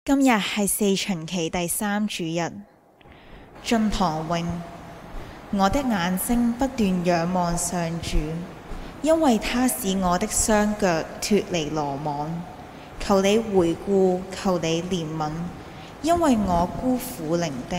今日係四旬期第3主日，進堂詠。我的眼睛不斷仰望上主，因為他使我的雙腳脫離羅網。求你回顧，求你憐憫，因為我孤苦伶仃。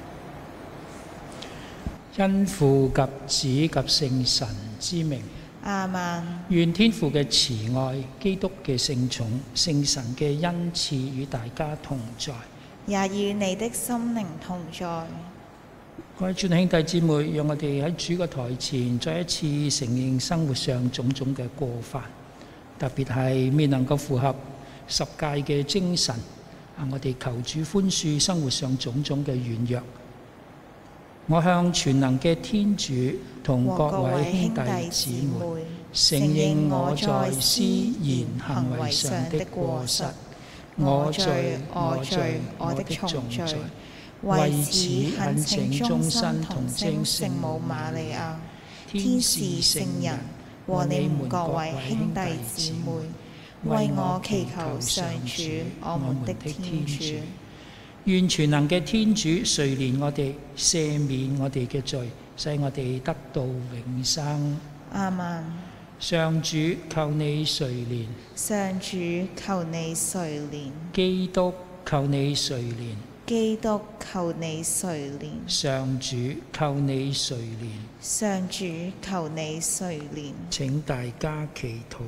因父及子及聖神之名， 亞孟。 願天父嘅慈愛、基督嘅聖寵、聖神嘅恩賜與大家同在， 也與你的心靈同在。 各位主內兄弟姊妹，讓我哋喺主嘅台前再一次承認生活上種種嘅過犯，特別係未能夠符合十誡嘅精神。我哋求主寬恕生活上種種嘅軟弱。我向全能嘅天主同各位兄弟姊妹承認我在思言行為上的過失，我罪，我的重罪。為此懇請終身同稱聖母瑪利亞、天使聖人和你們各位兄弟姊妹，為我祈求上主我們的天主。願全能嘅天主垂憐我哋，赦免我哋嘅罪，使我哋得到永生。 亞孟。 上主求你垂憐， 上主求你垂憐， 基督求你垂憐， 基督求你垂憐， 上主求你垂憐， 上主求你垂憐。 請大家祈禱。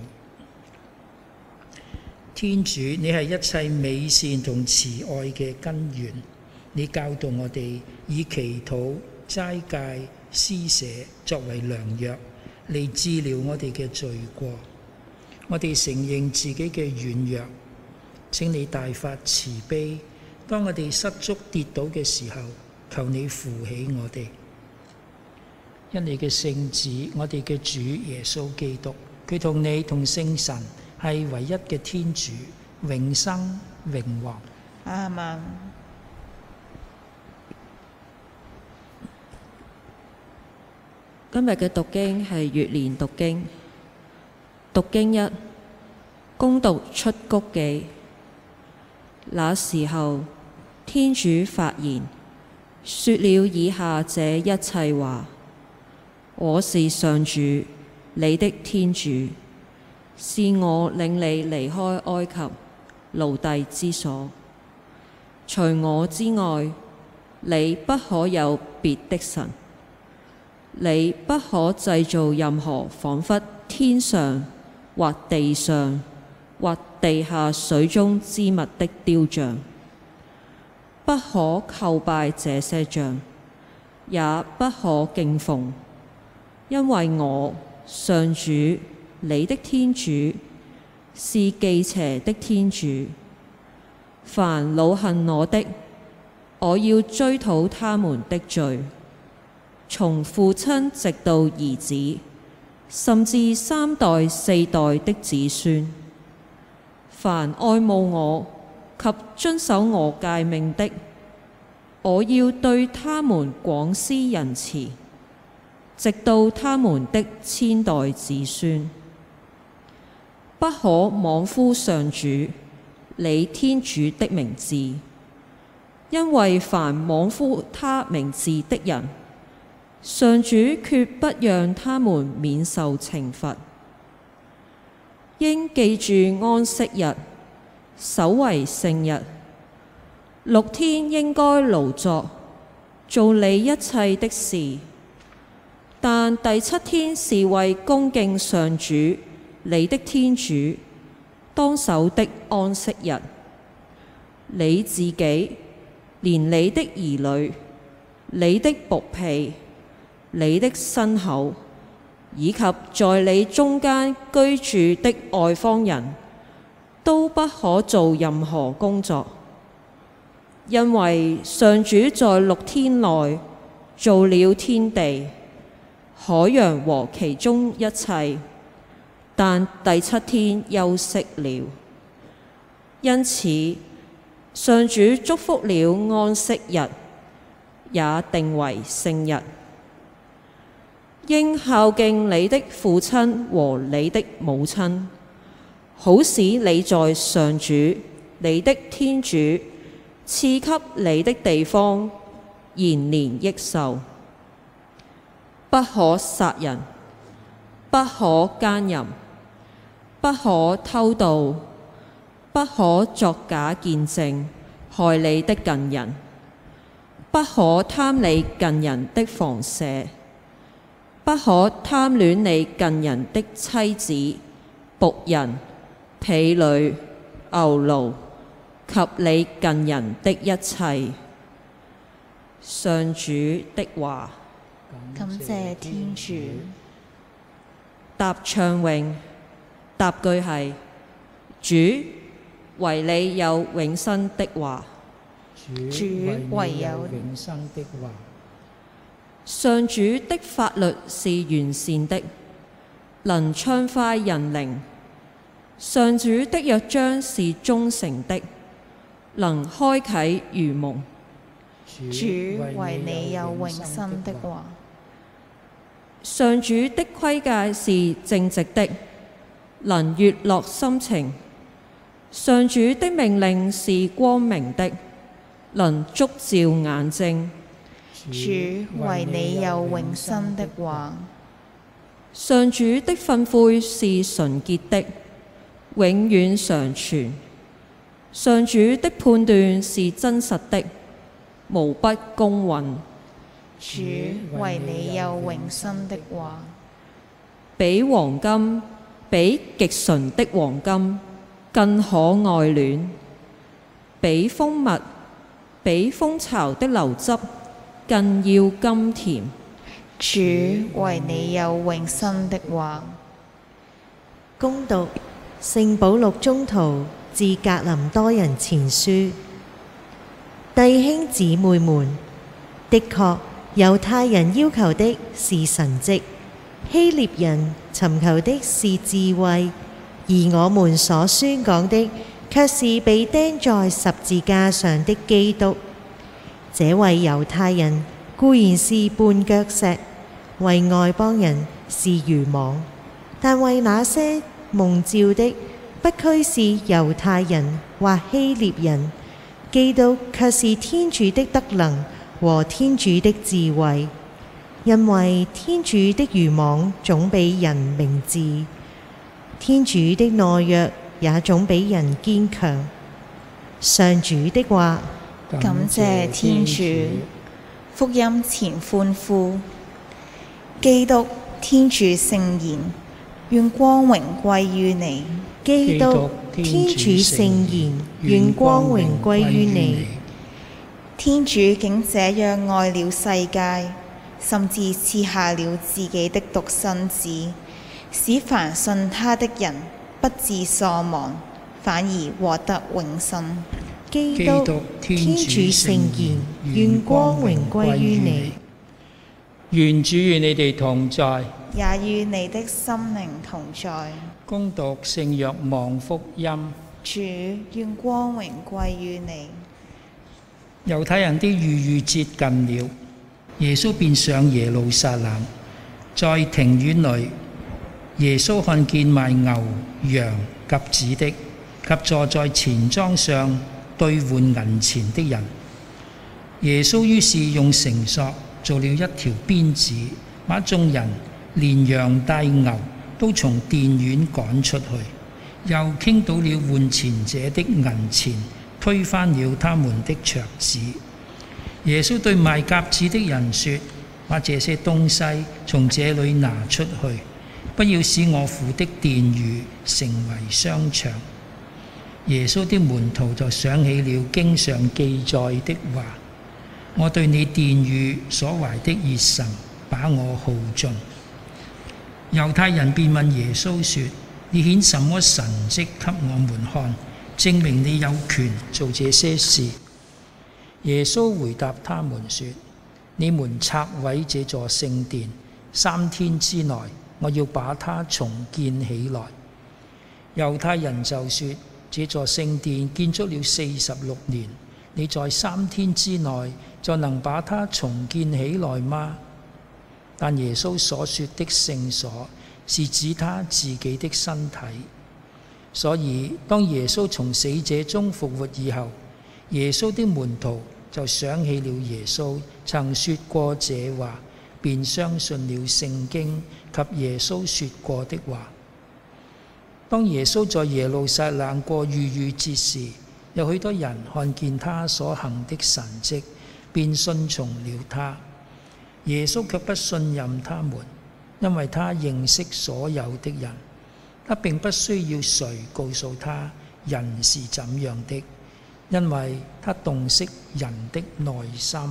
天主，你係一切美善同慈愛嘅根源，你教導我哋以祈禱、齋戒、施捨作為良藥，嚟治療我哋嘅罪過。我哋承認自己嘅軟弱，請你大發慈悲，當我哋失足跌倒嘅時候，求你扶起我哋。因你嘅聖子，我哋嘅主耶穌基督，佢同你同聖神係唯一嘅天主，永生永王。 亞孟。 今日嘅讀經係月年讀經，讀經一，恭讀出谷記。那時候，天主發言，說了以下這一切話：我是上主，你的天主，是我領你離開埃及奴隸之所。除我之外，你不可有別的神。你不可製造任何仿佛天上或地上或地下水中之物的雕像，不可叩拜這些像，也不可敬奉，因為我上主你的天主是忌邪的天主。凡惱恨我的，我要追討他們的罪，從父親直到兒子，甚至3代4代的子孫。凡愛慕我及遵守我誡命的，我要對他們廣施仁慈，直到他們的千代子孫。不可妄呼上主你天主的名字，因為凡妄呼他名字的人，上主決不讓他們免受懲罰。應記住安息日，守為聖日。6天應該勞作，做你一切的事，但第7天是為恭敬上主你的天主當守的安息日。你自己，連你的兒女、你的僕婢、你的牲口，以及在你中間居住的外方人，都不可做任何工作，因為上主在6天內造了天地、海洋和其中一切，但第7天休息了。因此，上主祝福了安息日，也定為聖日。應孝敬你的父親和你的母親，好使你在上主你的天主賜給你的地方延年益壽。不可殺人，不可姦淫，不可偷盜，不可作假見證害你的近人，不可貪你近人的房舍，不可貪戀你近人的妻子、僕人、婢女、牛驢及你近人的一切。上主的話。 感謝天主。 答唱詠，答句係：主，唯你有永生的話。 主唯有永生的話。 上主的法律是完善的，能暢快人靈。上主的約章是忠誠的，能開啟愚蒙。 主為你有永生的話。 上主的規誡是正直的，能悅樂心情。上主的命令是光明的，能燭照眼睛。 主為你有永生的話。 上主的訓誨是純潔的，永遠常存。上主的判斷是真實的，無不公允。 主為你有永生的話。 比黃金，比極純的黃金更可愛戀，比蜂蜜，比蜂巢的流汁更要甘甜。 主為你有永生的話。 恭讀聖保祿宗徒致格林多人前書。弟兄姊妹們，的確猶太人要求的是神蹟，希臘人尋求的是智慧，而我們所宣講的卻是被釘在十字架上的基督。這位猶太人固然是絆腳石，為外邦人是愚妄，但為那些蒙召的，不拘是猶太人或希臘人，基督卻是天主的德能和天主的智慧。因為天主的愚妄總比人明智，天主的懦弱也總比人堅強。上主的話。 感謝天主。福音前歡呼。基督天主聖言，願光榮歸於你。 基督天主聖言，願光榮歸於你。 天主竟這樣愛了世界，甚至賜下了自己的獨生子，使凡信他的人不致喪亡，反而獲得永生。 基督天主聖言，願光榮歸於你。 願主與你哋同在， 也與你的心靈同在。 恭讀聖若望福音。 主，願光榮歸於你。 猶太人的逾越節近了，耶穌便上耶路撒冷，在庭院裏，耶穌看見賣牛羊鴿子的及坐在錢莊上兌換銀錢的人。耶穌於是用繩索做了一條鞭子，把眾人連羊帶牛都從殿院趕出去，又傾倒了換錢者的銀錢，推翻了他們的桌子。耶穌對賣鴿子的人說：把這些東西從這裏拿出去，不要使我父的殿宇成為商場。耶穌的門徒就想起了經上記載的話：我對你殿宇所懷的熱忱，把我耗盡。猶太人便問耶穌說：你顯什麼神蹟給我們看，證明你有權做這些事？耶穌回答他們說：你們拆毀這座聖殿，3天之內，我要把它重建起來。猶太人就說：這座聖殿建築了46年，你在3天之內就能把它重建起來嗎？但耶穌所說的聖所是指他自己的身體。 所以當耶穌從死者中復活以後，耶穌的門徒就想起了耶穌曾說過這話，便相信了聖經及耶穌說過的話。當耶穌在耶路撒冷過逾越節時，有許多人看見他所行的神蹟，便信從了他。耶穌卻不信任他們，因為他認識所有的人，他並不需要誰告訴他人是怎樣的，因為他洞悉人的內心。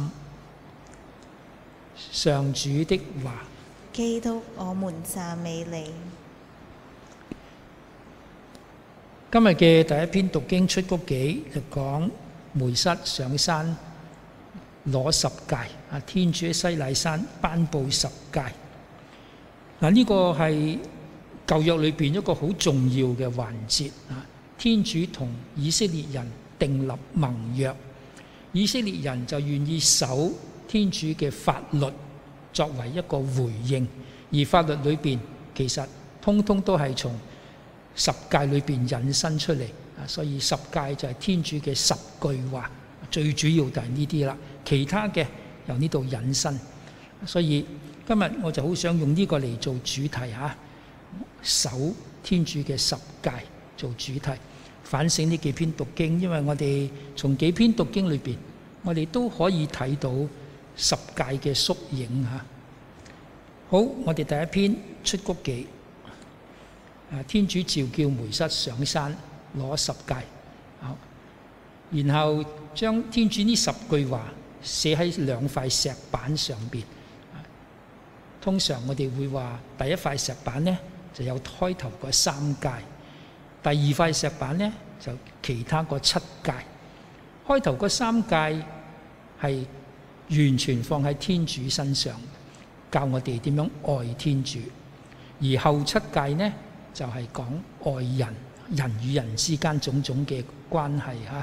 上主的話。 基督，我們讚美你。 今日嘅第一篇讀經出谷記就講梅瑟上山攞十誡，天主喺西乃山頒布十誡。呢個係舊約裏邊一個好重要嘅環節。天主同以色列人訂立盟約，以色列人就願意守天主嘅法律作為一個回應，而法律裏邊其實通通都係從十誡裏邊引申出嚟，所以十誡就係天主嘅十句話，最主要就係呢啲啦，其他嘅由呢度引申。所以今日我就好想用呢個嚟做主題嚇，守天主嘅十誡做主題，反省呢幾篇讀經，因為我哋從幾篇讀經裏邊，我哋都可以睇到十誡嘅縮影嚇。好，我哋第一篇出谷記。天主召叫梅瑟上山攞十誡，然後將天主呢十句話寫喺兩塊石板上邊。通常我哋會話第一塊石板呢就有開頭嗰三誡，第二塊石板呢就其他嗰七誡。開頭嗰三誡係完全放喺天主身上，教我哋點樣愛天主，而後七誡呢就係講愛人，人與人之間種種嘅關係嚇。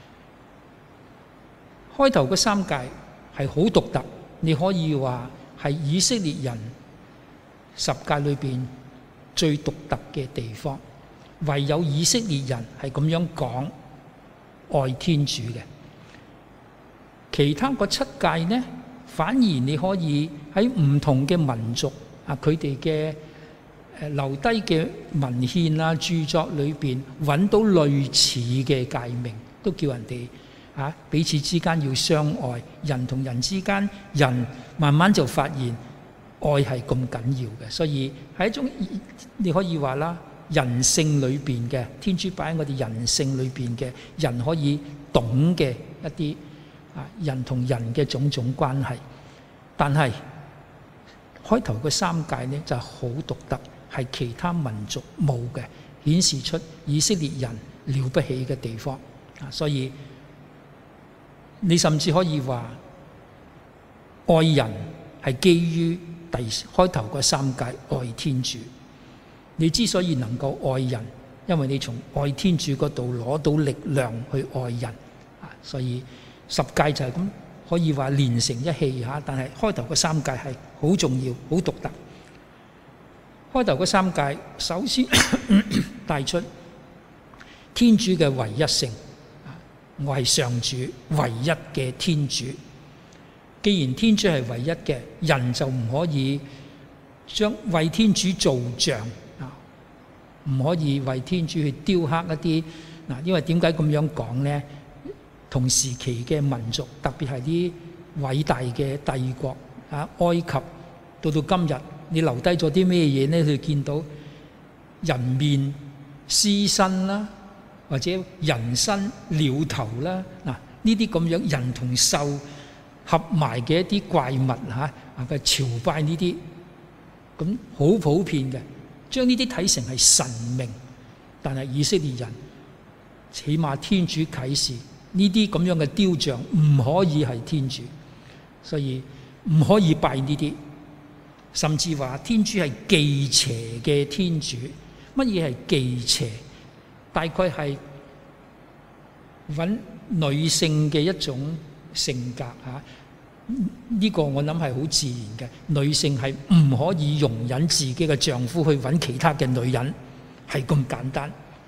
開頭嗰三誡係好獨特，你可以話係以色列人十誡裏邊最獨特嘅地方，唯有以色列人係咁樣講愛天主嘅。其他嗰七誡呢，反而你可以喺唔同嘅民族佢哋嘅留低嘅文獻著作裏邊揾到類似嘅誡命，都叫人哋彼此之間要相愛，人同人之間，人慢慢就發現愛係咁緊要嘅。所以係一種你可以話啦，人性裏邊嘅天主擺喺我哋人性裏邊嘅人可以懂嘅一啲人同人嘅種種關係。但係開頭嗰三誡呢就係好獨特，係其他民族冇嘅，顯示出以色列人了不起嘅地方。所以你甚至可以話愛人係基於開頭嗰三誡愛天主。你之所以能夠愛人，因為你從愛天主嗰度攞到力量去愛人。所以十誡就係咁，可以話連成一氣嚇。但係開頭嗰三誡係好重要、好獨特。開頭嗰三誡首先帶出天主嘅唯一性，我係上主唯一嘅天主。既然天主係唯一嘅，人就唔可以將為天主造像，唔可以為天主去雕刻一啲。因為點解咁樣講呢？同時期嘅民族，特別係啲偉大嘅帝國埃及，到今日你留低咗啲咩嘢呢？佢見到人面獅身啦，或者人身鳥頭啦，呢啲咁樣人同獸合埋嘅一啲怪物佢朝拜呢啲，咁好普遍嘅，將呢啲睇成係神明。但係以色列人起碼天主啟示呢啲咁樣嘅雕像唔可以係天主，所以唔可以拜呢啲。甚至話天主係忌邪嘅天主。乜嘢係忌邪？大概係揾女性嘅一種性格呢個我諗係好自然嘅。女性係唔可以容忍自己嘅丈夫去揾其他嘅女人，係咁簡單。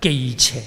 忌邪。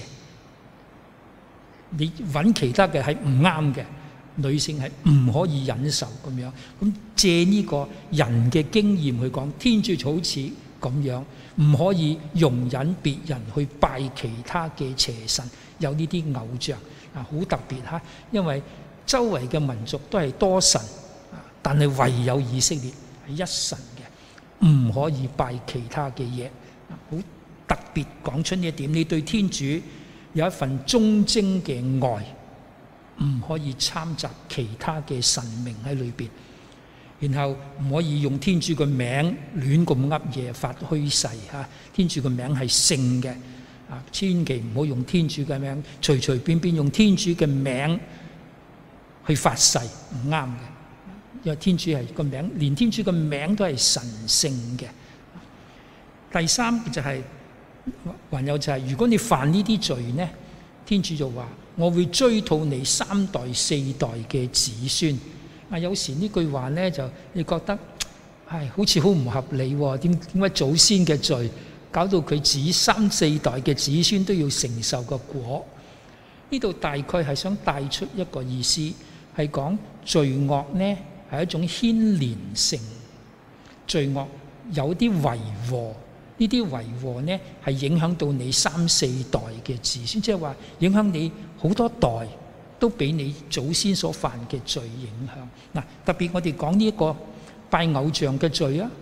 你揾其他嘅係唔啱嘅，女性係唔可以忍受咁樣。咁借呢個人嘅經驗去講，天主好似咁樣，唔可以容忍別人去拜其他嘅邪神，有呢啲偶像啊，好特別嚇。因為周圍嘅民族都係多神，但係唯有以色列係一神嘅，唔可以拜其他嘅嘢。好特別講出呢一點，你對天主有一份忠貞嘅愛，唔可以摻雜其他嘅神明喺裏邊，然後唔可以用天主嘅名亂咁噏嘢發虛誓嚇。天主嘅名係聖嘅，千祈唔好用天主嘅名隨隨便便用天主嘅名去發誓，唔啱嘅。因為天主係個名，連天主嘅名都係神聖嘅。第三就係、還有就係、如果你犯呢啲罪呢，天主就話我會追討你3代4代嘅子孫。有時呢句話呢，就你覺得好似好唔合理喎？點解祖先嘅罪搞到佢3、4代嘅子孫都要承受個果？呢度大概係想帶出一個意思，係講罪惡呢係一種牽連性，罪惡有啲違和。呢啲違和呢係影響到你3、4代嘅子孫，即係話影響你好多代都俾你祖先所犯嘅罪影響。特別我哋講呢一個拜偶像嘅罪啊，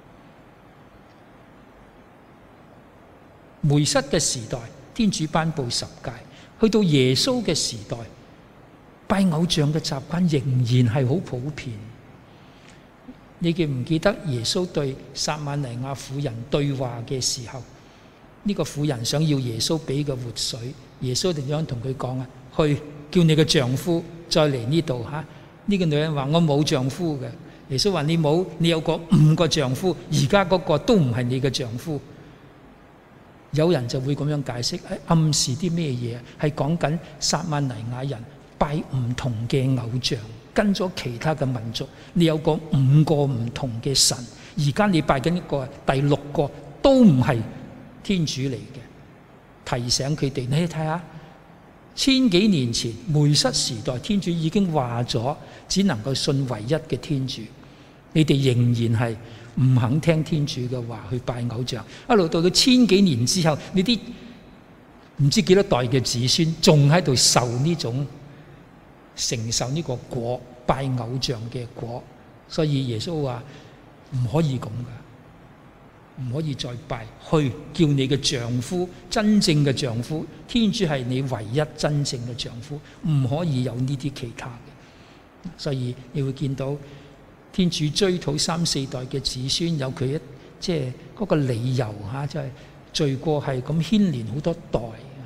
梅瑟嘅時代天主頒布10誡，去到耶穌嘅時代，拜偶像嘅習慣仍然係好普遍。你記唔記得耶穌對撒瑪黎雅婦人對話嘅時候，呢個婦人想要耶穌俾個活水，耶穌點樣同佢講啊？去叫你嘅丈夫再嚟呢度嚇。呢個女人話：我冇丈夫嘅。耶穌話：你冇，你有個5個丈夫，而家嗰個都唔係你嘅丈夫。有人就會咁樣解釋，暗示啲咩嘢？係講緊撒瑪黎雅人拜唔同嘅偶像。跟咗其他嘅民族，你有個5個唔同嘅神，而家你拜緊一個第6個都唔係天主嚟嘅。提醒佢哋，你睇下，1000幾年前梅瑟時代，天主已經話咗，只能夠信唯一嘅天主。你哋仍然係唔肯聽天主嘅話，去拜偶像。一路到1000幾年之後，你啲唔知幾多代嘅子孫仲喺度受呢種。承受呢個果，拜偶像嘅果。所以耶穌話唔可以咁噶，唔可以再拜，去叫你嘅丈夫，真正嘅丈夫，天主係你唯一真正嘅丈夫，唔可以有呢啲其他嘅。所以你會見到天主追討3、4代嘅子孫，有佢即係嗰個理由嚇，即係罪過係咁牽連好多代。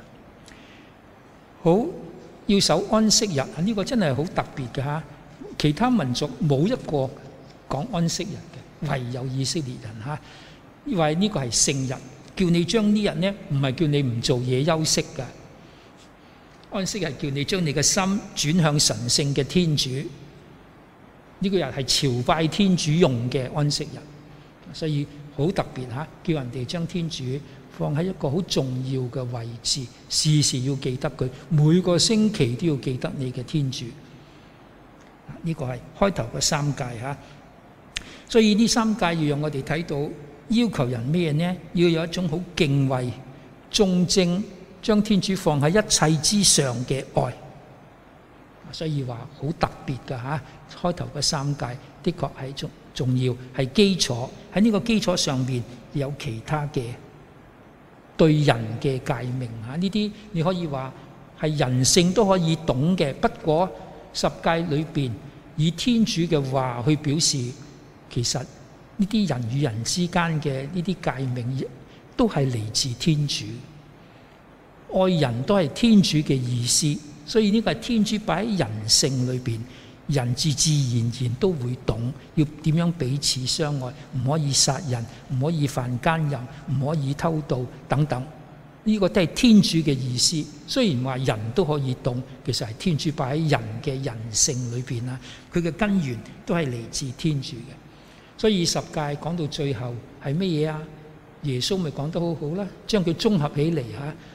好。要守安息日，呢個真係好特別嘅嚇。其他民族冇一個講安息日嘅，唯有以色列人嚇。因為呢個係聖日，叫你將呢日呢，唔係叫你唔做嘢休息嘅。安息日叫你將你嘅心轉向神聖嘅天主。呢個日係朝拜天主用嘅安息日，所以好特別嚇，叫人哋將天主放喺一個好重要嘅位置，時時要記得佢，每個星期都要記得你嘅天主。呢個係開頭嘅3誡嚇，所以呢3誡要讓我哋睇到要求人咩呢？要有一種好敬畏、忠貞，將天主放喺一切之上嘅愛。所以話好特別嘅嚇，開頭嘅3誡的確係重要，係基礎。喺呢個基礎上面有其他嘅。對人嘅誡命嚇，呢啲你可以話係人性都可以懂嘅。不過10誡裏邊以天主嘅話去表示，其實呢啲人與人之間嘅呢啲誡命都係嚟自天主。愛人都係天主嘅意思，所以呢個係天主擺喺人性裏邊，人自然都會懂要點樣彼此相愛，唔可以殺人，唔可以犯奸淫，唔可以偷盜等等。呢個都係天主嘅意思。雖然話人都可以懂，其實係天主擺喺人嘅人性裏邊啦。佢嘅根源都係嚟自天主嘅。所以10誡講到最後係乜嘢啊？耶穌咪講得好好啦，將佢綜合起嚟嚇。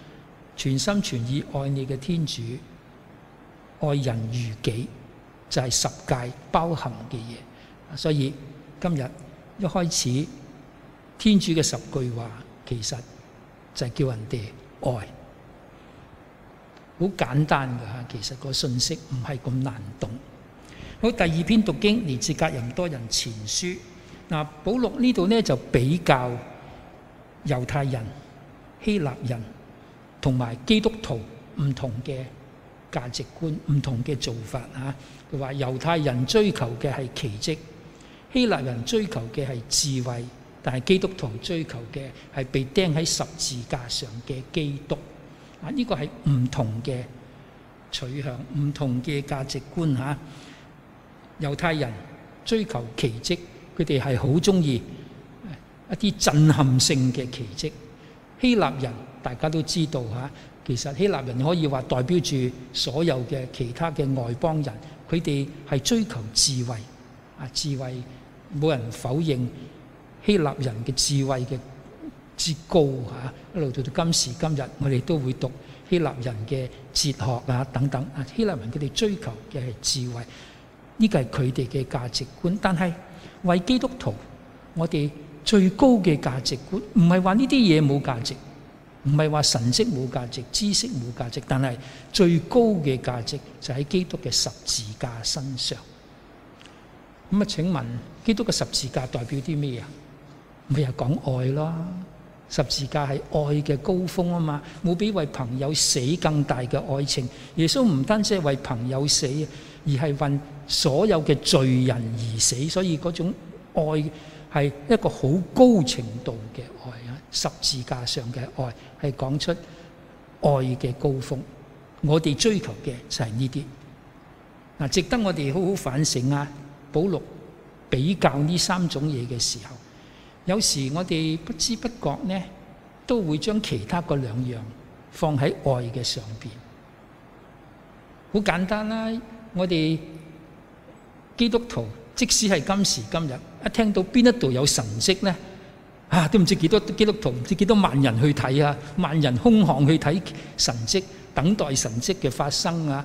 全心全意愛你嘅天主，愛人如己，就係十誡包含嘅嘢。所以今日一開始，天主嘅10句話其實就係叫人哋愛，好簡單㗎嚇。其實個信息唔係咁難懂。好，第二篇讀經嚟自格林多人前書。嗱，保祿呢度呢就比較猶太人、希臘人同埋基督徒唔同嘅價值觀、唔同嘅做法嚇。佢話猶太人追求嘅係奇蹟，希臘人追求嘅係智慧，但係基督徒追求嘅係被釘喺十字架上嘅基督。啊，呢個係唔同嘅取向、唔同嘅價值觀嚇。猶太人追求奇蹟，佢哋係好鍾意一啲震撼性嘅奇蹟。希臘人大家都知道嚇，其實希臘人可以話代表住所有嘅其他嘅外邦人，佢哋係追求智慧。啊，智慧冇人否認希臘人嘅智慧嘅之高嚇，一路到今時今日，我哋都會讀希臘人嘅哲學啊等等。啊，希臘人佢哋追求嘅係智慧。呢個係佢哋嘅價值觀，但係為基督徒，我哋最高嘅價值觀唔係話呢啲嘢冇價值，唔係話神蹟冇價值、知識冇價值，但係最高嘅價值就喺基督嘅十字架身上。咁啊，請問基督嘅十字架代表啲咩啊？咪係講愛咯。十字架係愛嘅高峰啊嘛，冇比為朋友死更大嘅愛情。耶穌唔單止係為朋友死，而係為所有嘅罪人而死，所以嗰種愛係一個好高程度嘅愛啊！十字架上嘅愛係講出愛嘅高峰。我哋追求嘅就係呢啲嗱，值得我哋好好反省啊！保祿比較呢3種嘢嘅時候，有時我哋不知不覺呢，都會將其他嗰2樣放喺愛嘅上邊。好簡單啦，我哋基督徒即使係今時今日，一聽到邊一度有神蹟呢，都唔知幾多基督徒，唔知幾多萬人去睇啊，萬人空巷去睇神蹟，等待神蹟嘅發生啊，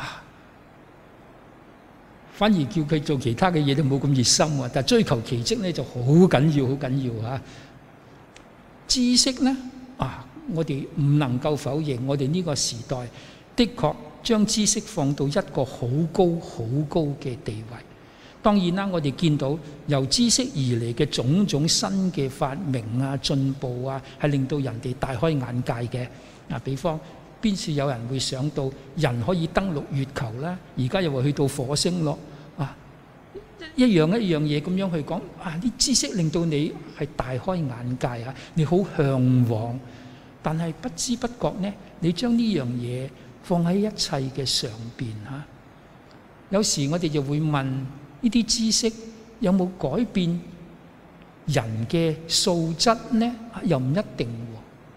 反而叫佢做其他嘅嘢都冇咁熱心啊。但係追求奇蹟呢就好緊要，好緊要嚇。知識呢我哋唔能夠否認，我哋呢個時代的確將知識放到一個好高好高嘅地位。當然啦，我哋見到由知識而嚟嘅種種新嘅發明啊、進步啊，係令到人哋大開眼界嘅。比方邊處有人會想到人可以登陸月球啦，而家又話去到火星咯。一樣嘢咁樣去講啲知識令到你係大開眼界啊，你好嚮往。但係不知不覺呢，你將呢樣嘢放喺一切嘅上邊嚇。有時我哋就會問：呢啲知識有冇改變人嘅素質呢？又唔一定喎。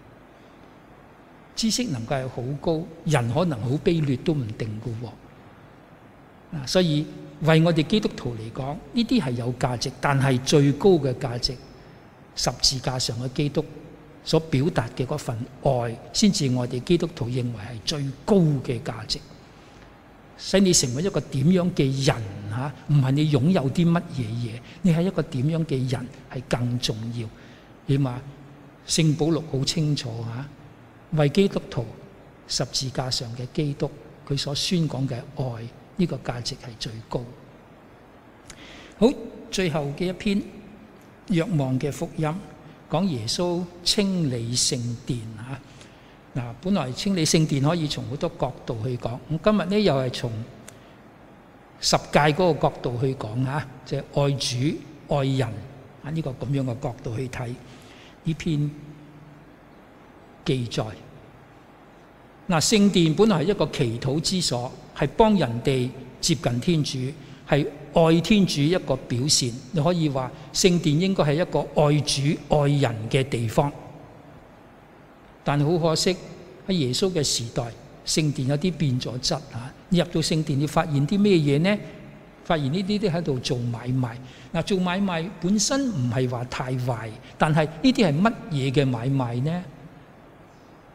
知識能夠係好高，人可能好卑劣都唔定嘅喎。所以為我哋基督徒嚟講，呢啲係有價值，但係最高嘅價值，十字架上嘅基督所表達嘅嗰份愛，先至我哋基督徒認為係最高嘅價值，使你成為一個點樣嘅人嚇，唔係你擁有啲乜嘢嘢，你係一個點樣嘅人係更重要。起碼聖保祿好清楚嚇，為基督徒十字架上嘅基督，佢所宣講嘅愛，呢個價值係最高。好，最後嘅一篇若望嘅福音，講耶穌清理聖殿嚇。本來清理聖殿可以從好多角度去講，咁今日呢又係從十誡嗰個角度去講嚇，即係愛主愛人呢個咁樣嘅角度去睇呢篇記載。聖殿本來係一個祈禱之所，係幫人哋接近天主，係愛天主一個表現。你可以話聖殿應該係一個愛主愛人嘅地方。但好可惜喺耶穌嘅時代，聖殿有啲變咗質嚇。你入到聖殿，你發現啲咩嘢呢？發現呢啲都喺度做買賣。做買賣本身唔係話太壞，但係呢啲係乜嘢嘅買賣呢？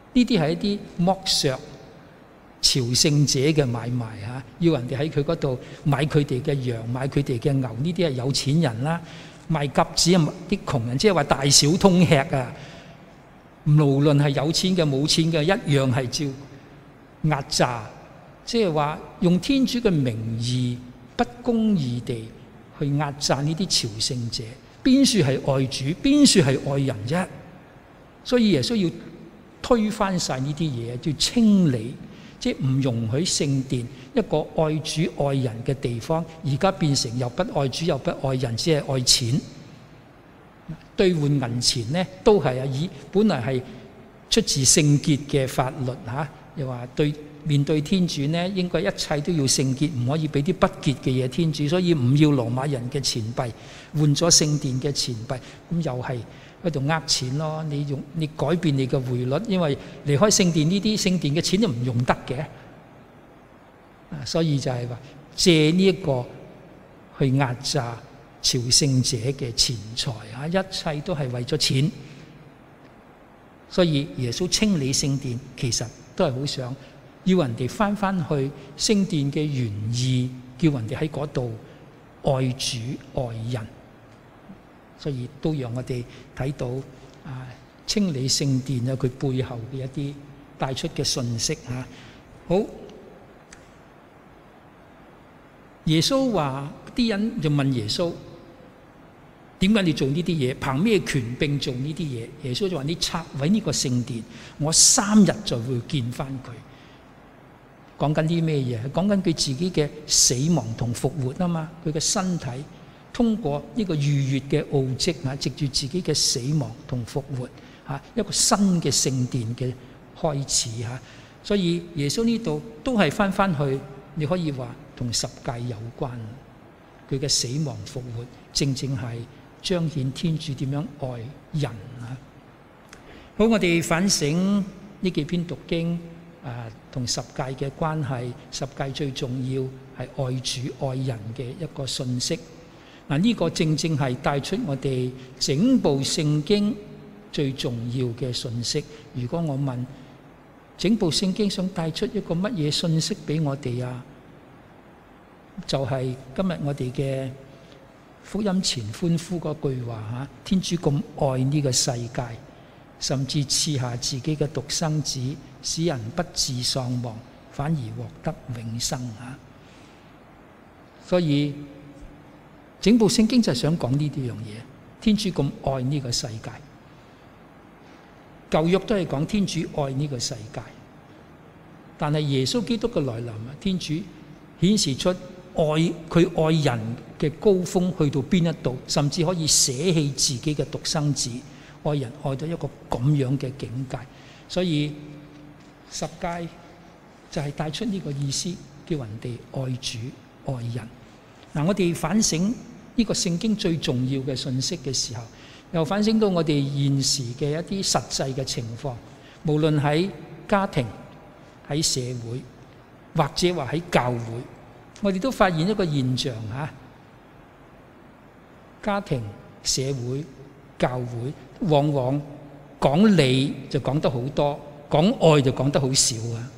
呢啲係一啲剝削朝聖者嘅買賣嚇，要人哋喺佢嗰度買佢哋嘅羊、買佢哋嘅牛，呢啲係有錢人啦。賣鴿子啊，啲窮人，即係話大小通吃啊。無論係有錢嘅冇錢嘅，一樣係照壓榨，即係話用天主嘅名義不公義地去壓榨呢啲朝聖者。邊處係愛主，邊處係愛人啫。所以耶穌要推翻晒呢啲嘢，要清理，即係唔容許聖殿一個愛主愛人嘅地方，而家變成又不愛主又不愛人，只係愛錢。兌換銀錢呢，都係本來係出自聖潔嘅法律嚇，又話面對天主呢，應該一切都要聖潔，唔可以俾啲不潔嘅嘢天主，所以唔要羅馬人嘅錢幣，換咗聖殿嘅錢幣，咁又係喺度呃錢咯。你改變你嘅匯率，因為離開聖殿呢啲聖殿嘅錢都唔用得嘅，所以就係話借呢一個去壓榨朝聖者嘅錢財啊，一切都係為咗錢。所以耶穌清理聖殿，其實都係好想要人哋翻去聖殿嘅原意，叫人哋喺嗰度愛主愛人。所以都讓我哋睇到清理聖殿有佢背後嘅一啲帶出嘅信息嚇。好，耶穌話啲人就問耶穌：點解你做呢啲嘢？憑咩權柄做呢啲嘢？耶穌就話：你拆毀呢個聖殿，我3日就會建翻佢。講緊啲咩嘢？講緊佢自己嘅死亡同復活啊嘛！佢嘅身體通過呢個逾越嘅奧蹟啊，藉住自己嘅死亡同復活嚇，一個新嘅聖殿嘅開始嚇。所以耶穌呢度都係翻去，你可以話同十誡有關。佢嘅死亡復活，正係彰顯天主點樣愛人啊！好，我哋反省呢幾篇讀經同十誡嘅關係。十誡最重要係愛主愛人嘅一個信息。呢個正係帶出我哋整部聖經最重要嘅信息。如果我問整部聖經想帶出一個乜嘢信息俾我哋啊？就係今日我哋嘅福音前歡呼嗰句話嚇：天主咁愛呢個世界，甚至賜下自己嘅獨生子，使人不致喪亡，反而獲得永生嚇。所以整部聖經就係想講呢啲樣嘢。天主咁愛呢個世界，舊約都係講天主愛呢個世界，但係耶穌基督嘅來臨啊，天主顯示出佢愛人嘅高峰去到邊一度，甚至可以捨棄自己嘅獨生子，愛人愛到一個咁樣嘅境界。所以十誡就係帶出呢個意思，叫人哋愛主愛人。我哋反省呢個聖經最重要嘅信息嘅時候，又反省到我哋現時嘅一啲實際嘅情況，無論喺家庭、喺社會，或者話喺教會，我哋都發現一個現象嚇：家庭、社會、教會，往往講理就講得好多，講愛就講得好少啊！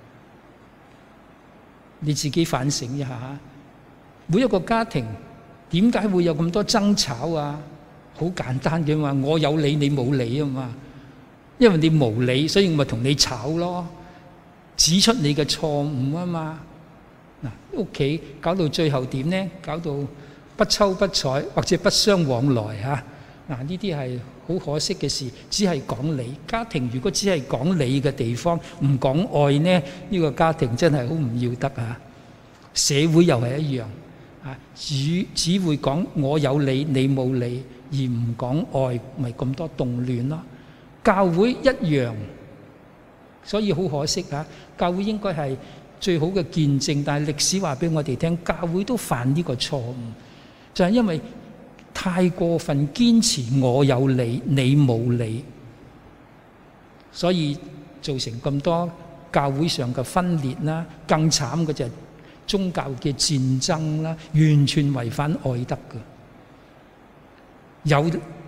你自己反省一下，每一個家庭點解會有咁多爭吵啊？好簡單嘅嘛，我有理你冇理啊嘛，因為你無理，所以我咪同你吵咯，指出你嘅錯誤啊嘛。屋企搞到最後點呢？搞到不瞅不睬，或者不相往來嚇。呢啲係好可惜嘅事，只係講理。家庭如果只係講理嘅地方，唔講愛呢，呢個家庭真係好唔要得啊！社會又係一樣只會講我有理你冇理，而唔講愛，咪咁多動亂咯。教會一樣，所以好可惜嚇。教會應該係最好嘅見證，但係歷史話俾我哋聽，教會都犯呢個錯誤，就係因為太過分堅持我有理你冇理，所以造成咁多教會上嘅分裂啦。更慘嘅就係宗教嘅戰爭啦，完全違反愛德嘅。有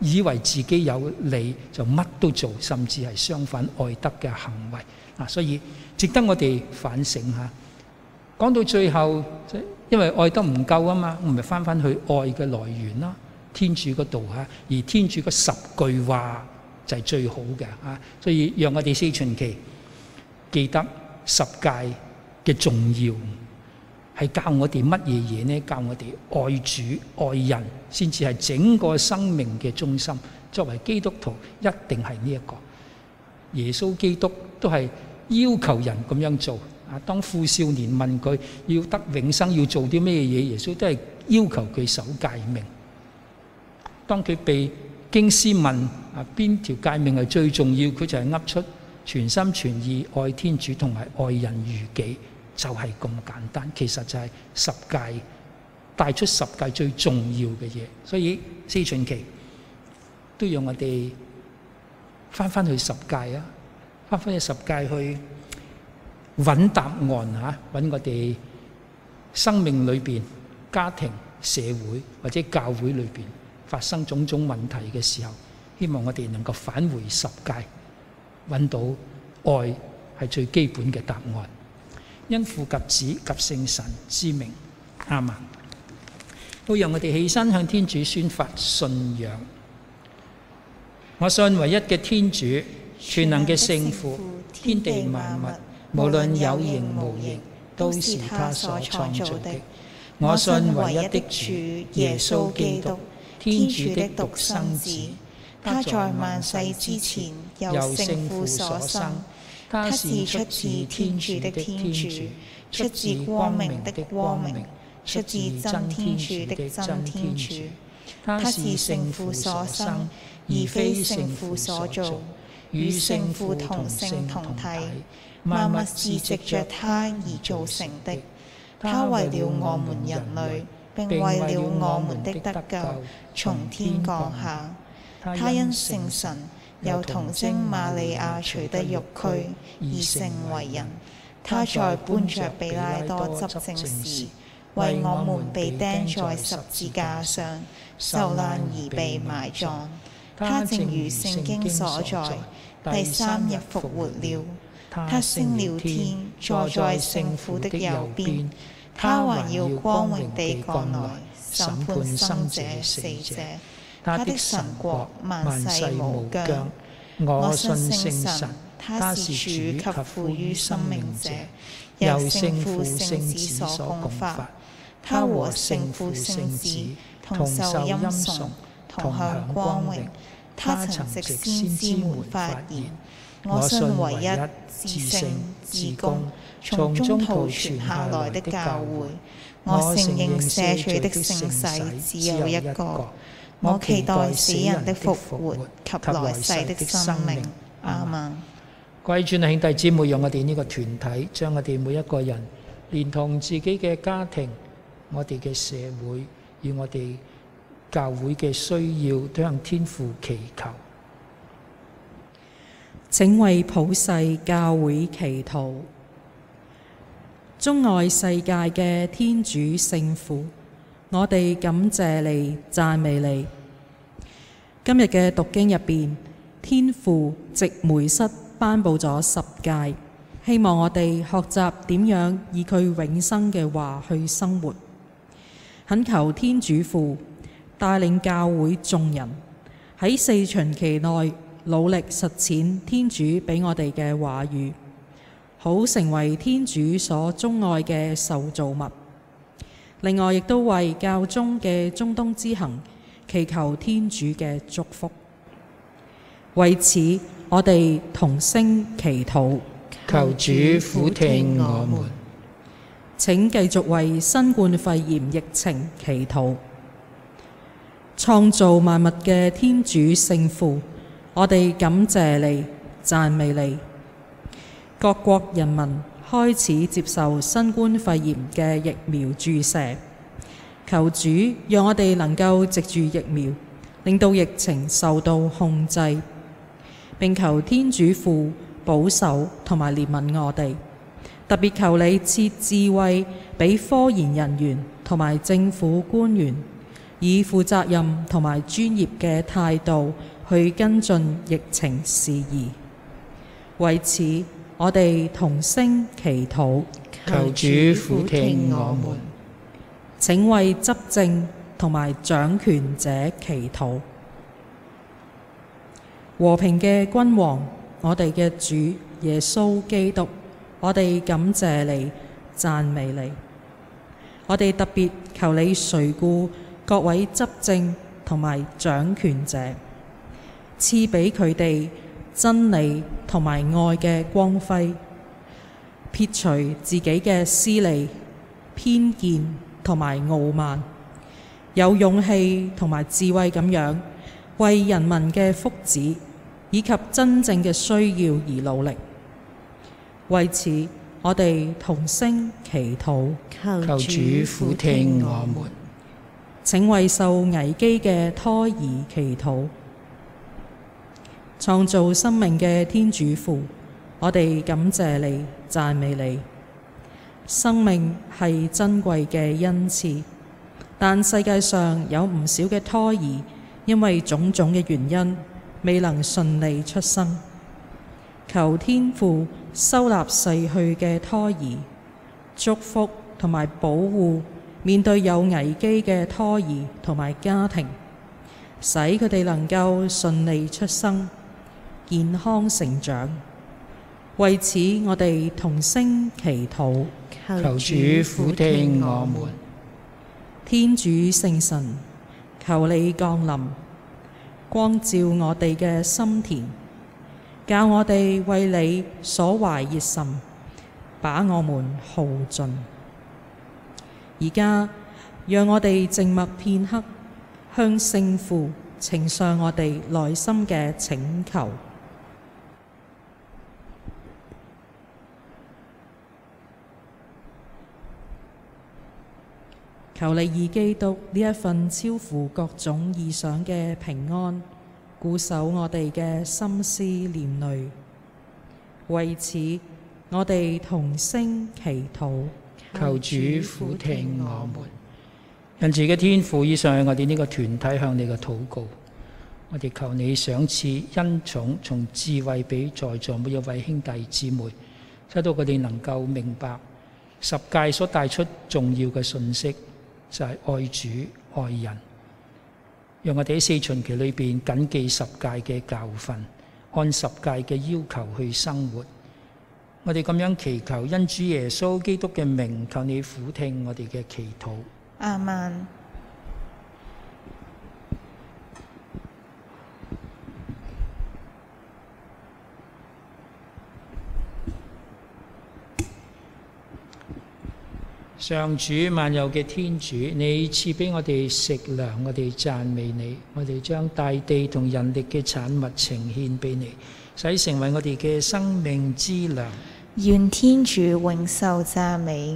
以為自己有理就乜都做，甚至係相反愛德嘅行為啊！所以值得我哋反省下。講到最後，因為愛德唔夠啊嘛，我咪翻去愛嘅來源啦，天主嗰度嚇。而天主嗰10句話就係最好嘅啊！所以讓我哋四旬期記得10誡嘅重要，係教我哋乜嘢嘢呢？教我哋愛主愛人，先至係整個生命嘅中心。作為基督徒，一定係呢一個。耶穌基督都係要求人咁樣做啊！當富少年問佢要得永生要做啲咩嘢，耶穌都係要求佢守誡命。當佢被經師問啊邊條誡命係最重要，佢就係噏出全心全意愛天主同埋愛人如己，就係咁簡單。其實就係10誡帶出10誡最重要嘅嘢。所以四旬期都讓我哋翻去10誡啊，翻去10誡去揾答案嚇，揾我哋生命裏邊、家庭、社會或者教會裏邊發生種種問題嘅時候，希望我哋能夠返回10誡，揾到愛係最基本嘅答案。因父及子及聖神之名，阿們。好，讓我哋起身向天主宣發信仰。我信唯一嘅天主，全能嘅聖父，天地萬物，無論有形無形，都是他所創造的。我信唯一的主耶穌基督，天主的獨生子，他在萬世之前由聖父所生，他是出自天主的天主，出自光明的光明，出自真天主的真天主。他是聖父所生，而非聖父所造，與聖父同性同體，萬物是藉着他而造成的。他為了我們人類，並為了我們的得救，從天降下。他因聖神由童貞瑪利亞取得肉軀而成為人。他在搬着彼拉多執政時，為我們被釘在十字架上，受難而被埋葬。他正如聖經所在，第3日復活了。他升了天，坐在聖父的右邊。他還要光榮地降來，審判生者死者。他的神國萬世無疆。我信聖神，他是主及賦予生命者，由聖父聖子所共發。他和聖父聖子同受欽崇，同享光榮。他曾藉先知們發言。我信唯一至聖至公，從中途傳下來的教會。我承認赦罪的聖洗只有一個。我期待死人的復活及來世的生命。阿們。 各位主內兄弟姊妹，讓我哋呢個團體將我哋每一個人，連同自己嘅家庭、我哋嘅社會與我哋教會嘅需要，都向天父祈求。 請為普世教會祈禱。鍾愛世界嘅天主聖父，我哋感謝你、讚美你。今日嘅讀經入邊，天父藉梅瑟頒布咗10誡，希望我哋學習點樣以佢永生嘅話去生活。懇求天主父帶領教會眾人喺4旬期內努力實踐天主俾我哋嘅話語，好成為天主所鍾愛嘅受造物。另外，亦都為教宗嘅中東之行祈求天主嘅祝福。為此，我哋同聲祈禱， 求主俯聽我們。 請繼續為新冠肺炎疫情祈禱。創造萬物嘅天主聖父，我哋感謝你、讚美你。各國人民開始接受新冠肺炎嘅疫苗注射，求主讓我哋能夠藉住疫苗，令到疫情受到控制，並求天主父保守同埋憐憫我哋。特別求你賜智慧俾科研人員同埋政府官員， 以負責任同埋專業嘅態度去跟進疫情事宜。為此，我哋同聲祈禱， 求主俯聽我們。 請為執政同埋掌權者祈禱。和平嘅君王，我哋嘅主耶穌基督，我哋感謝你，讚美你。我哋特別求你垂顧各位執政同埋掌權者，賜俾佢哋真理同埋愛嘅光輝，撇除自己嘅私利、偏見同埋傲慢，有勇氣同埋智慧咁樣為人民嘅福祉以及真正嘅需要而努力。為此，我哋同聲祈禱， 求主俯聽我們。 請為受危機嘅胎兒祈禱。創造生命嘅天主父，我哋感謝你，讚美你。生命係珍貴嘅恩賜，但世界上有唔少嘅胎兒因為種種嘅原因未能順利出生。求天父收納逝去嘅胎兒，祝福同埋保護面對有危機嘅胎兒同埋家庭，使佢哋能夠順利出生，健康成長。為此，我哋同聲祈禱， 求主俯聽我們。 天主聖神，求你降臨，光照我哋嘅心田，教我哋為你所懷熱心，把我們耗盡。而家，讓我哋靜默片刻，向聖父呈上我哋內心嘅請求。求你以基督呢一份超乎各種意想嘅平安，固守我哋嘅心思念慮。為此，我哋同聲祈禱， 求主俯聽我們。仁慈嘅天父，以上係我哋呢個團體向你嘅禱告。我哋求你賞賜恩寵，從智慧俾在座每一位兄弟姊妹，使到佢哋能夠明白十誡所帶出重要嘅信息，就係愛主愛人。讓我哋喺四旬期裏邊謹記十誡嘅教訓，按十誡嘅要求去生活。我哋咁樣祈求，因主耶穌基督嘅名，求你俯聽我哋嘅祈禱。 阿們。 上主萬有嘅天主，你賜俾我哋食糧，我哋讚美你。我哋將大地同人力嘅產物呈獻俾你，使成為我哋嘅生命之糧。 願天主永受讚美。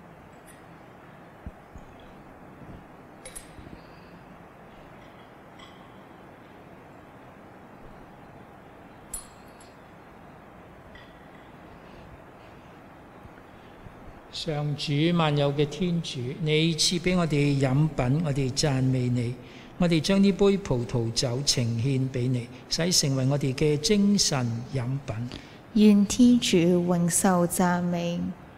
上主萬有嘅天主，你賜俾我哋飲品，我哋讚美你。我哋將呢杯葡萄酒呈獻俾你，使成為我哋嘅精神飲品。 願天主永受讚美。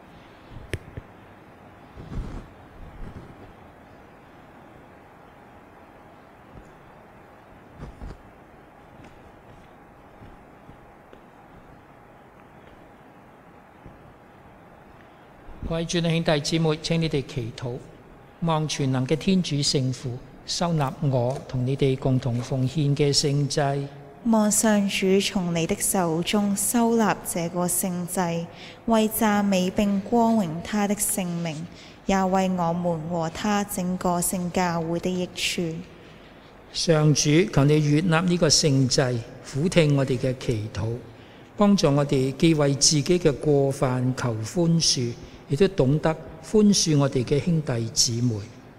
各位主內兄弟姊妹，請你哋祈禱，望全能嘅天主聖父收納我同你哋共同奉獻嘅聖祭。 望上主從你的手中收納這個聖祭，為讚美並光榮他的聖名，也為我們和他整個聖教會的益處。 上主，求你悅納呢個聖祭，俯聽我哋嘅祈禱，幫助我哋既為自己嘅過犯求寬恕，亦都懂得寬恕我哋嘅兄弟姊妹。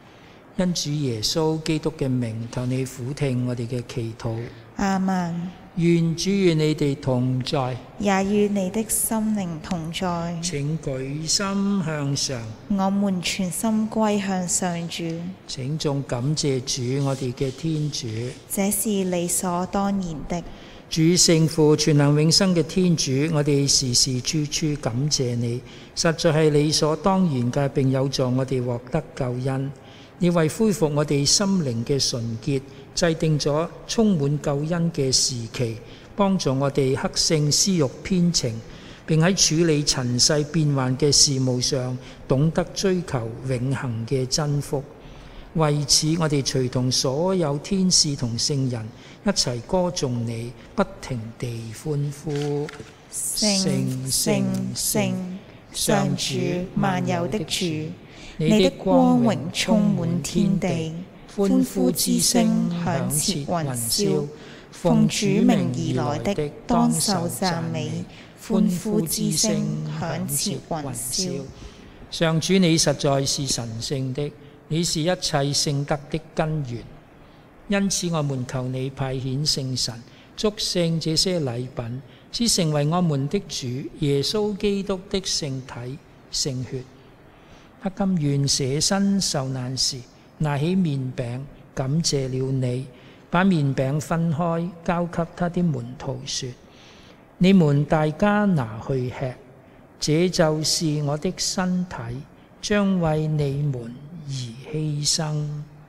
因主耶穌基督嘅名，求你俯聽我哋嘅祈禱。 阿們。 願主與你哋同在， 也與你的心靈同在。 請舉心向上， 我們全心歸向上主， 請眾感謝主我哋嘅天主。 這是理所當然的。 主聖父全能永生嘅天主，我哋時時處處感謝你，實在係理所當然嘅，並有助我哋獲得救恩。你為恢復我哋心靈嘅純潔，制定咗充滿救恩嘅時期，幫助我哋克勝私慾偏情，並喺處理塵世變幻嘅事務上，懂得追求永恆嘅真福。為此，我哋隨同所有天使同聖人一齊歌頌你，不停地歡呼。 聖聖聖，上主萬有的主，你的光榮充滿天地，歡呼之聲響徹雲霄。奉主名而來的，當受讚美，歡呼之聲響徹雲霄。 上主，你實在是神聖的，你是一切聖德的根源，因此我們求你派遣聖神，祝聖這些禮品，使成為我們的主耶穌基督的聖體聖血。他甘願捨身受難時，拿起麵餅，感謝了你，把麵餅分開，交給他的門徒說：你們大家拿去吃，這就是我的身體，將為你們而犧牲。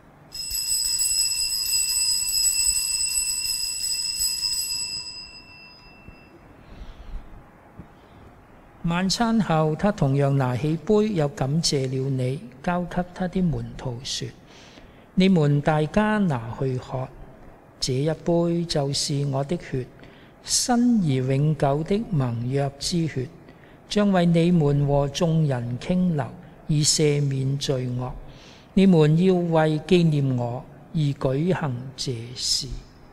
晚餐後，他同樣拿起杯，又感謝了你，交給他的門徒說：你們大家拿去喝，這一杯就是我的血，新而永久的盟約之血，將為你們和眾人傾流，以赦免罪惡。你們要為紀念我而舉行這事。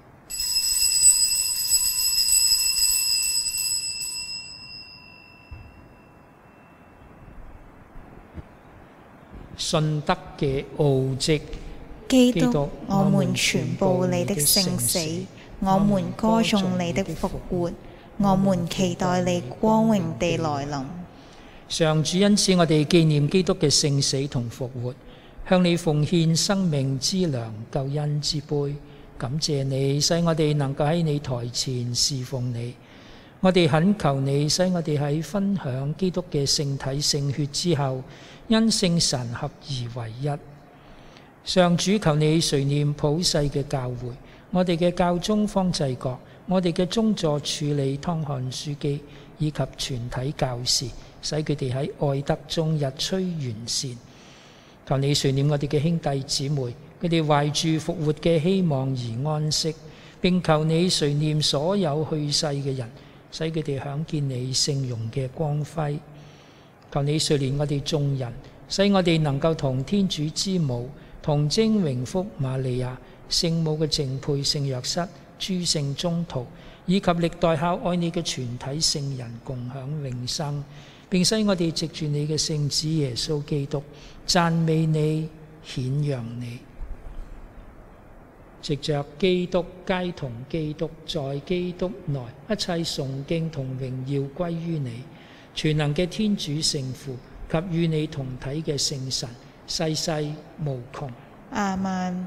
信德嘅奧蹟， 基督，我們傳報你的聖死，我們歌頌你的復活，我們期待你光榮地來臨。 上主，因此我哋紀念基督嘅聖死同復活，向你奉獻生命之糧、救恩之杯，感謝你，使我哋能夠喺你台前侍奉你。我哋懇求你，使我哋喺分享基督嘅聖體聖血之後，因聖神合而為一。上主，求你垂念普世嘅教會，我哋嘅教宗方濟各，我哋嘅宗座署理湯漢樞機，以及全體教士，使佢哋喺愛德中日趨完善。求你垂念我哋嘅兄弟姊妹，佢哋懷住復活嘅希望而安息，並求你垂念所有去世嘅人，使佢哋享見你聖容嘅光輝。求你垂念我哋眾人，使我哋能夠同天主之母、童貞榮福瑪利亞、聖母嘅淨配聖若瑟、諸聖宗徒，以及歷代孝愛你嘅全體聖人共享永生，並使我哋藉住你嘅聖子耶穌基督，讚美你、顯揚你。藉着基督，皆同基督，在基督內，一切崇敬同榮耀歸於你。全能嘅天主聖父及與你同體嘅聖神，世世無窮。 阿們。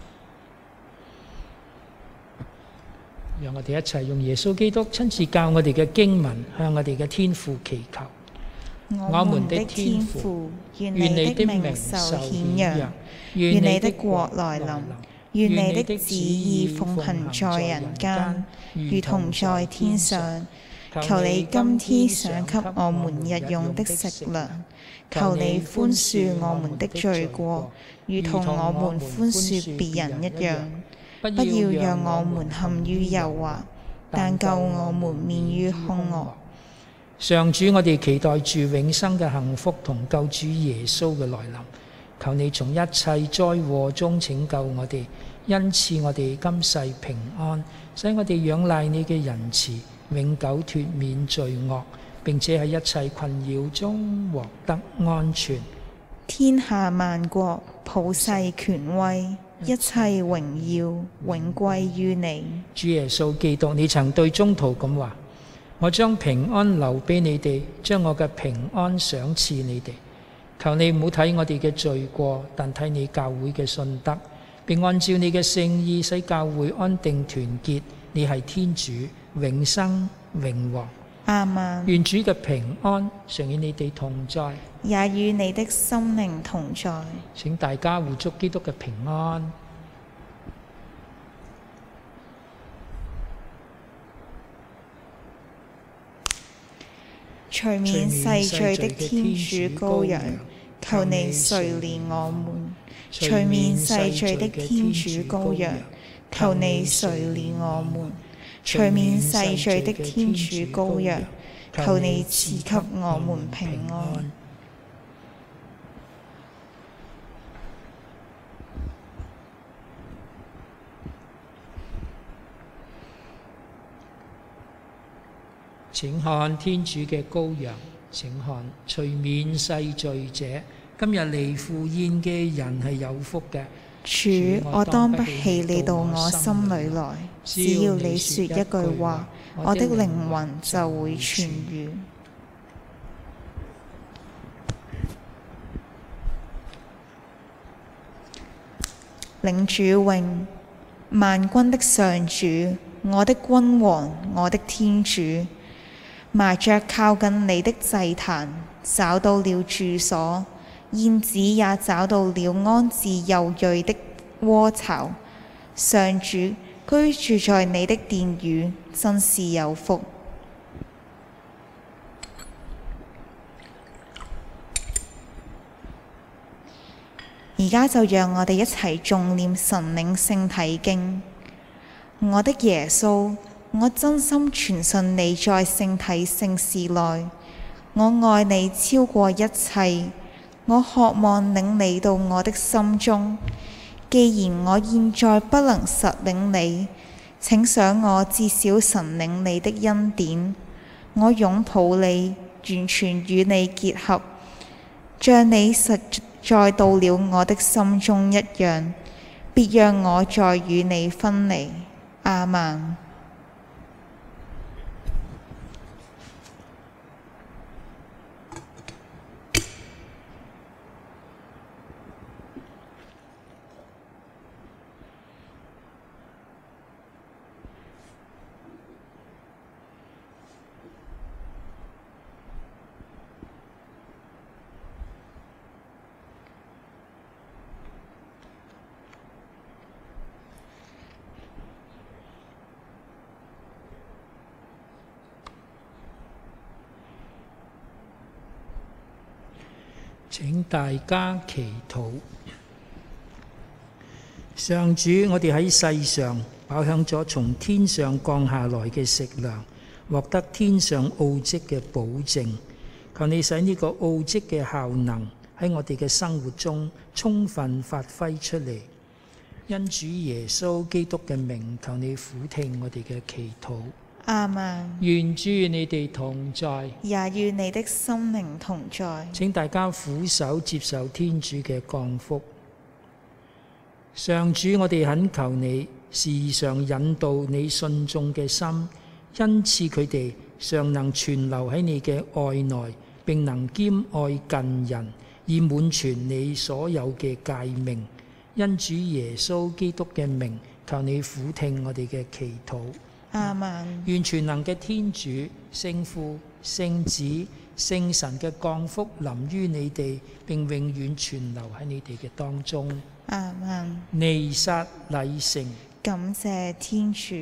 讓我哋一齊用耶穌基督親自教我哋嘅經文，向我哋嘅天父祈求。 我們的天父，願你的名受顯揚，願你的國來臨，願你的旨意奉行在人間，如同在天上。求你今天賞給我們日用的食糧，求你寬恕我們的罪過，如同我們寬恕別人一樣。不要讓我們陷於誘惑，但救我們免於兇惡。 上主，我哋期待住永生嘅幸福同救主耶穌嘅來臨，求你從一切災禍中拯救我哋，因賜我哋今世平安，使我哋仰賴你嘅仁慈，永久脫免罪惡，並且喺一切困擾中獲得安全。 天下萬國普世權威一切榮耀永歸於你。 主耶穌基督，你曾對宗徒咁話：我將平安留俾你哋，將我嘅平安賞賜你哋。求你唔好睇我哋嘅罪過，但睇你教會嘅信德，並按照你嘅聖意使教會安定團結。你係天主，永生永王。 阿們。 願主嘅平安常與你哋同在， 也與你的心靈同在。 請大家互祝基督嘅平安。 除免世罪的天主羔羊，求你垂憐我們。除免世罪的天主羔羊，求你垂憐我們。除免世罪的天主羔羊，求你賜給我們平安。 請看天主嘅羔羊，請看除免世罪者。今日嚟赴宴嘅人係有福嘅。 主，我當不起你到我心裏來，只要你說一句話，我的靈魂就會痊癒。領主詠，萬軍的上主，我的君王，我的天主，麻雀靠近你的祭壇，找到了住所。燕子也找到了安置幼銳的窩巢。上主，居住在你的殿宇，真是有福。而家就讓我哋一齊誦念神領聖體經。我的耶穌，我真心傳信你在聖體聖事內，我愛你超過一切。我渴望領你到我的心中，既然我現在不能實領你，請想我至少神領你的恩典。我擁抱你，完全與你結合，像你實在到了我的心中一樣，別讓我再與你分離。阿們。 請大家祈禱。上主，我哋喺世上飽享咗從天上降下來嘅食糧，獲得天上奧蹟嘅保證。求你使呢個奧蹟嘅效能喺我哋嘅生活中充分發揮出嚟。因主耶穌基督嘅名，求你俯聽我哋嘅祈禱。 阿們。 願主與你哋同在， 也與你的心靈同在。 請大家俯首接受天主嘅降福。上主，我哋懇求你時常引導你信眾嘅心，恩賜佢哋常能存留喺你嘅愛內，並能兼愛近人，以滿全你所有嘅誡命。因主耶穌基督嘅名，求你俯聽我哋嘅祈禱。 阿們。 願全能嘅天主、聖父、聖子、聖神嘅降福臨於你哋，並永遠存留喺你哋嘅當中。 阿們。 彌撒禮成。 感謝天主。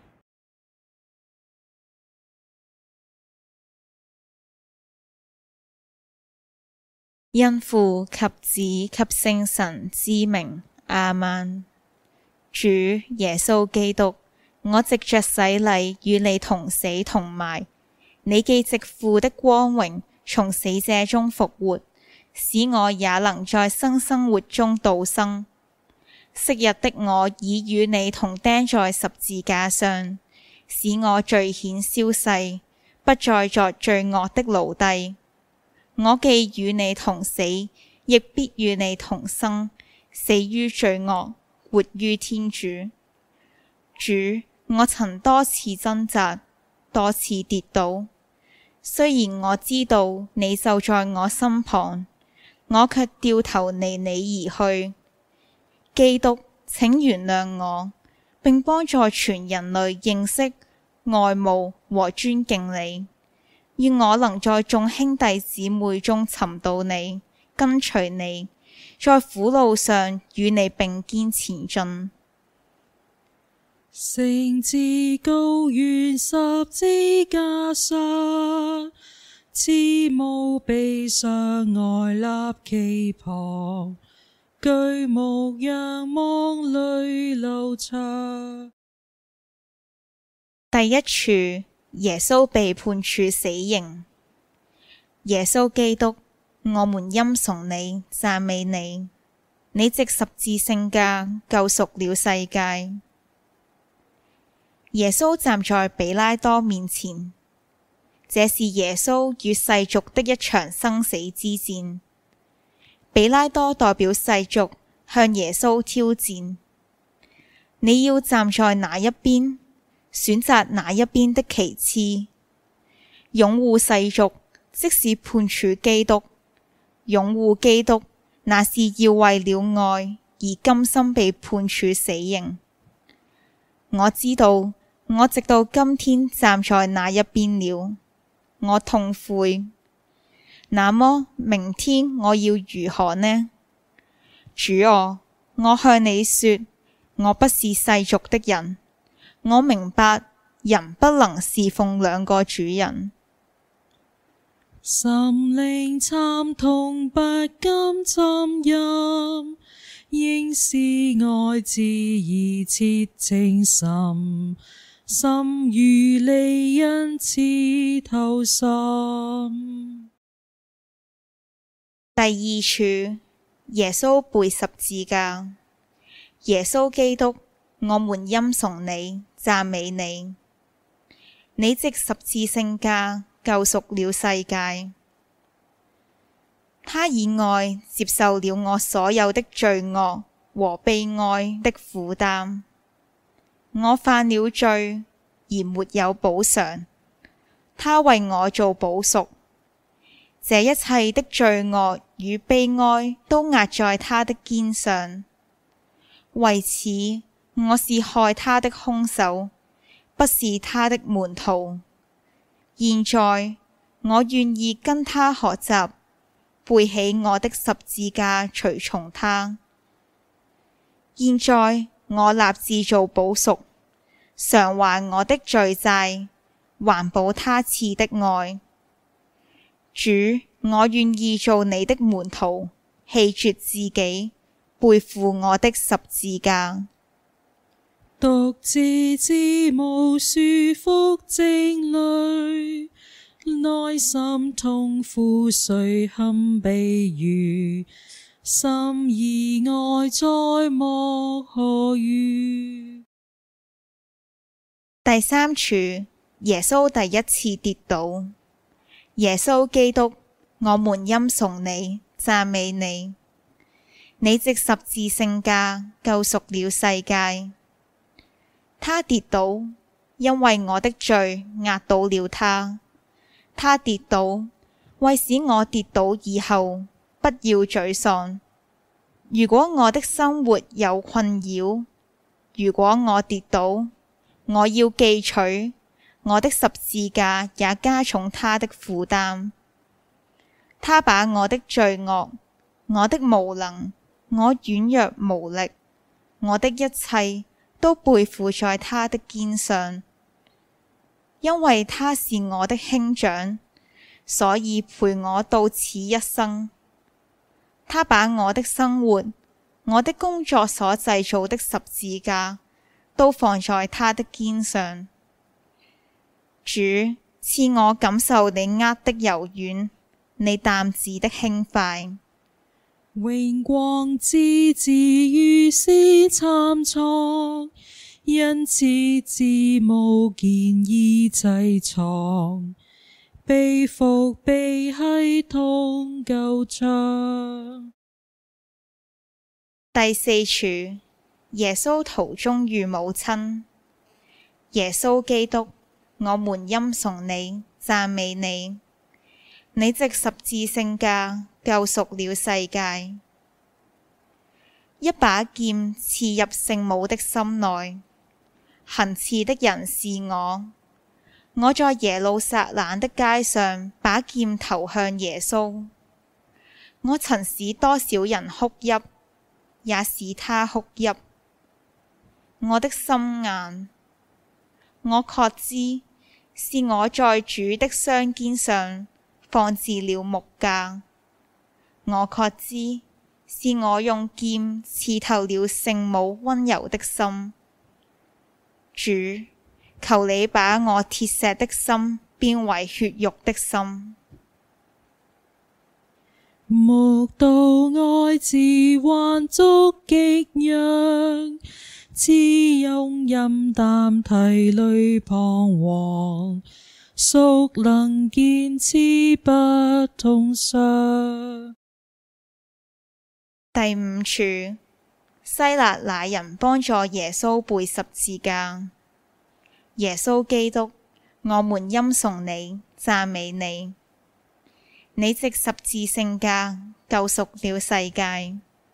因父及子及聖神之名。阿們。主耶穌基督，我藉着洗禮與你同死同埋，你既藉父的光榮從死者中復活，使我也能在新生活中度生。昔日的我已與你同釘在十字架上，使我罪愆消逝，不再作罪惡的奴隸。我既與你同死，亦必與你同生，死於罪惡， 活於天主。主，我曾多次掙扎，多次跌倒，雖然我知道你就在我身旁，我卻掉頭離你而去。基督，請原諒我，並幫助全人類認識、愛慕和尊敬你。願我能在眾兄弟姊妹中尋到你，跟隨你，在苦路上與你並肩前進。 繩之高懸十字架上，慈母悲傷愛立其旁，舉目仰望淚流長。 第一處，耶穌被判處死刑。耶穌基督，我們欽崇你，讚美你，你藉十字聖架救贖了世界。耶穌站在比拉多面前，這是耶穌與世俗的一場生死之戰。比拉多代表世俗向耶穌挑戰：你要站在哪一邊？選擇哪一邊的旗幟？擁護世俗，即是判處基督；擁護基督，那是要為了愛而甘心被判處死刑。我知道，我直到今天站在那一邊了，我痛悔。那麼明天我要如何呢？主啊，我向你說，我不是世俗的人。我明白人不能侍奉兩個主人。 心靈慘痛不敢浸淫，應是愛子而切情深，心如利刃刺透心。 第二處，耶穌背十字架。耶穌基督，我們欽崇你，讚美你，你藉十字聖架救贖了世界。他以愛接受了我所有的罪惡和悲哀的負擔。我犯了罪而沒有補償，他為我做補贖。這一切的罪惡與悲哀都壓在他的肩上。為此，我是害他的兇手，不是他的門徒。現在，我願意跟他學習，背起我的十字架隨從他。現在，我立志做補贖，償還我的罪債，還補他賜的愛。主，我願意做你的門徒，棄絕自己，背負我的十字架。 獨自知無處復靜淚，內心痛苦誰堪比喻？心意愛再莫可喻。 第三處，耶穌第一次跌倒。耶穌基督，我們欽崇你，讚美你，你藉十字聖架救贖了世界。他跌倒，因為我的罪壓倒了他。他跌倒，為使我跌倒以後不要沮喪。如果我的生活有困擾，如果我跌倒，我要記取我的十字架也加重他的負擔。他把我的罪惡、我的無能、我軟弱無力、我的一切都背負在他的肩上。因為他是我的兄長，所以陪我到此一生。他把我的生活、我的工作所製造的十字架都放在他的肩上。主，賜我感受你軛的柔軟，你擔子的輕快。 榮光之子如是參創，因此至無見已濟藏，被伏被系統救贖。 第四處， 耶穌途中遇母親。耶穌基督，我們欽崇你，讚美你。你藉十字聖架救贖了世界。一把劍刺入聖母的心內，行刺的人是我。我在耶路撒冷的街上把劍投向耶穌。我曾使多少人哭泣，也使他哭泣。我的心硬，我確知是我在主的雙肩上放置了木架。我確知是我用劍刺透了聖母溫柔的心。主，求你把我鐵石的心變為血肉的心。 木道愛自還足激揚，自用飲啖涕淚彷徨，孰能堅持不痛傷？ 第五處，西勒乃人幫助耶穌背十字架。耶穌基督，我們欽崇你，讚美你。你藉十字聖架救贖了世界。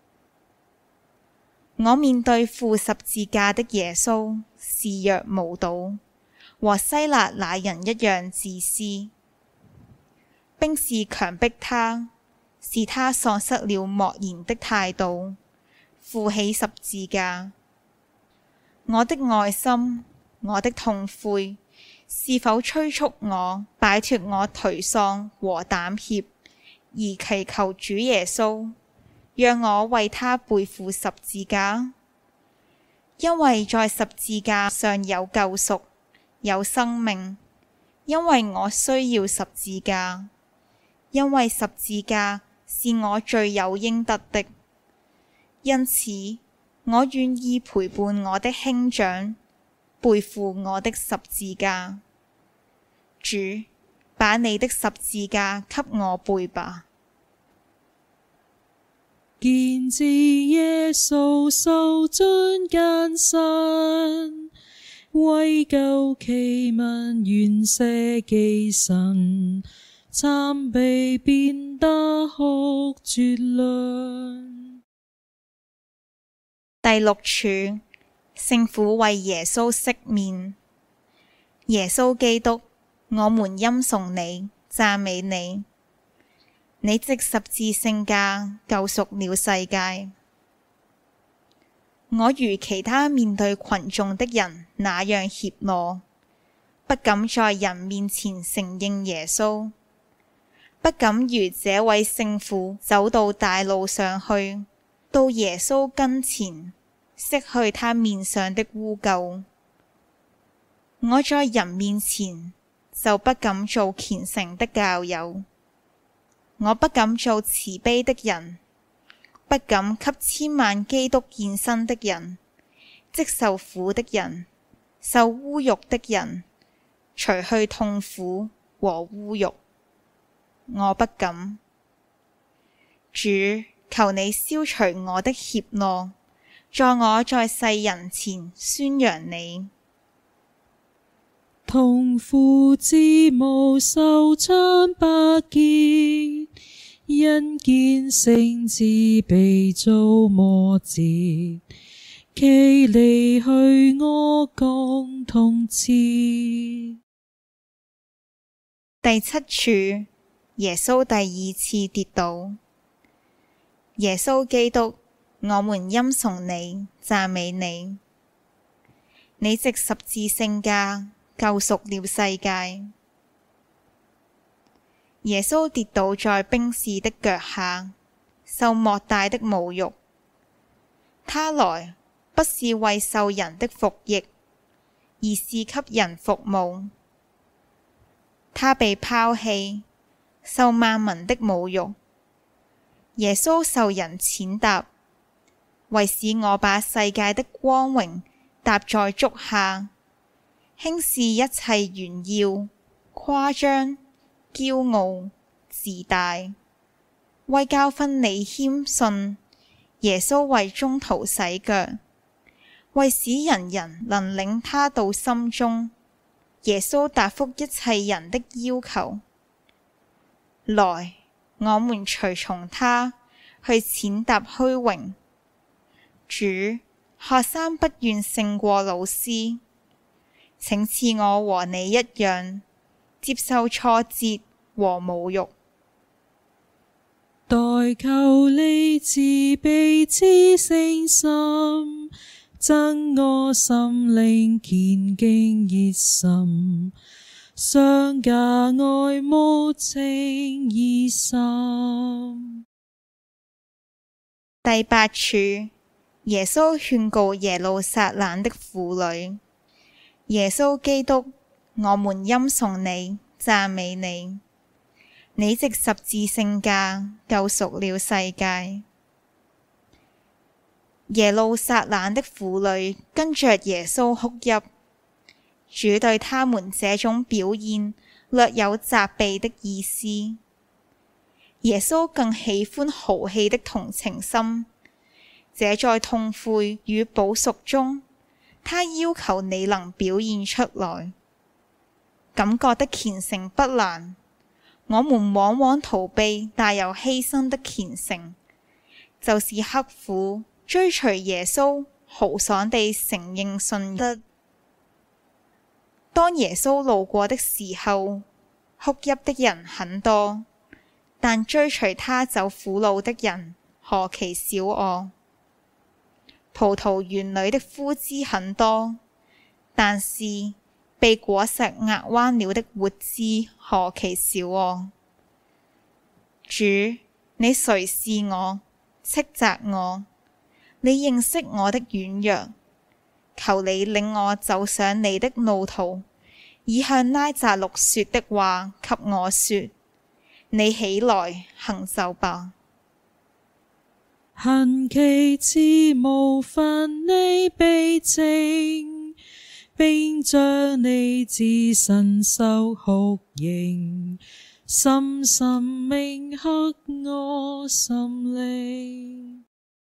我面對負十字架的耶穌視若無睹，和西勒乃人一樣自私。兵士強迫他，使他喪失了漠然的態度，負起十字架。我的愛心，我的痛悔，是否催促我擺脫我頹喪和膽怯，而祈求主耶穌讓我為他背負十字架？因為在十字架上有救贖，有生命。因為我需要十字架，因為十字架是我罪有應得的。因此，我願意陪伴我的兄長，背負我的十字架。主，把你的十字架給我背吧。 見至耶穌受盡艱辛，為救其民願捨己身，慘被鞭打哭絕倫。 第六處，聖父為耶穌熄面。耶穌基督，我們欽崇你，讚美你。你藉十字聖架救贖了世界。我如其他面對群眾的人那樣怯懦，不敢在人面前承認耶穌，不敢如這位聖父走到大路上去，到耶穌跟前，拭去他面上的污垢。我在人面前就不敢做虔誠的教友，我不敢做慈悲的人，不敢給千萬基督獻身的人，即受苦的人，受侮辱的人，除去痛苦和侮辱。我不敢。主，求你消除我的怯懦，助我在世人前宣揚你。 痛父之母受慘百劫，因見聖子被遭磨折，其離去我共痛切。 第七處，耶穌第二次跌倒。耶穌基督，我們欽崇你，讚美你。你藉十字聖架救贖了世界。耶穌跌倒在兵士的腳下，受莫大的侮辱。他來不是為受人的服役，而是給人服務。他被拋棄，受萬民的侮辱。耶穌受人踐踏，為使我把世界的光榮踏在足下，輕視一切炫耀、誇張、驕傲、自大。為教訓你謙遜，耶穌為宗徒洗腳， 為使人人能領他到心中。耶穌答覆一切人的要求。來，我們隨從他去踐踏虛榮。主，學生不願勝過老師，請賜我和你一樣，接受挫折和侮辱。 代求你慈悲之聖心，增我心靈虔敬熱心，相加愛慕情義心。 第八處，耶穌勸告耶路撒冷的婦女。耶穌基督，我們欽崇你，讚美你。你藉十字聖架救贖了世界。耶路撒冷的婦女跟着耶穌哭泣，主對他們這種表現略有責備的意思。耶穌更喜歡豪氣的同情心，這在痛悔與補贖中，他要求你能表現出來。感覺的虔誠不難，我們往往逃避帶有犧牲的虔誠，就是刻苦追隨耶穌，豪爽地承認信德。當耶穌路過的時候，哭泣的人很多，但追隨他走苦路的人何其少餓。葡萄園裏的枯枝很多，但是被果實壓彎了的活枝何其少餓。主，你垂視我，斥責我，你認識我的軟弱，求你領我走上你的路途，以向拉匝祿說的話給我說：你起來行走吧。 恨其慈無分你悲情，並將你至身受酷刑，深深銘刻我心靈。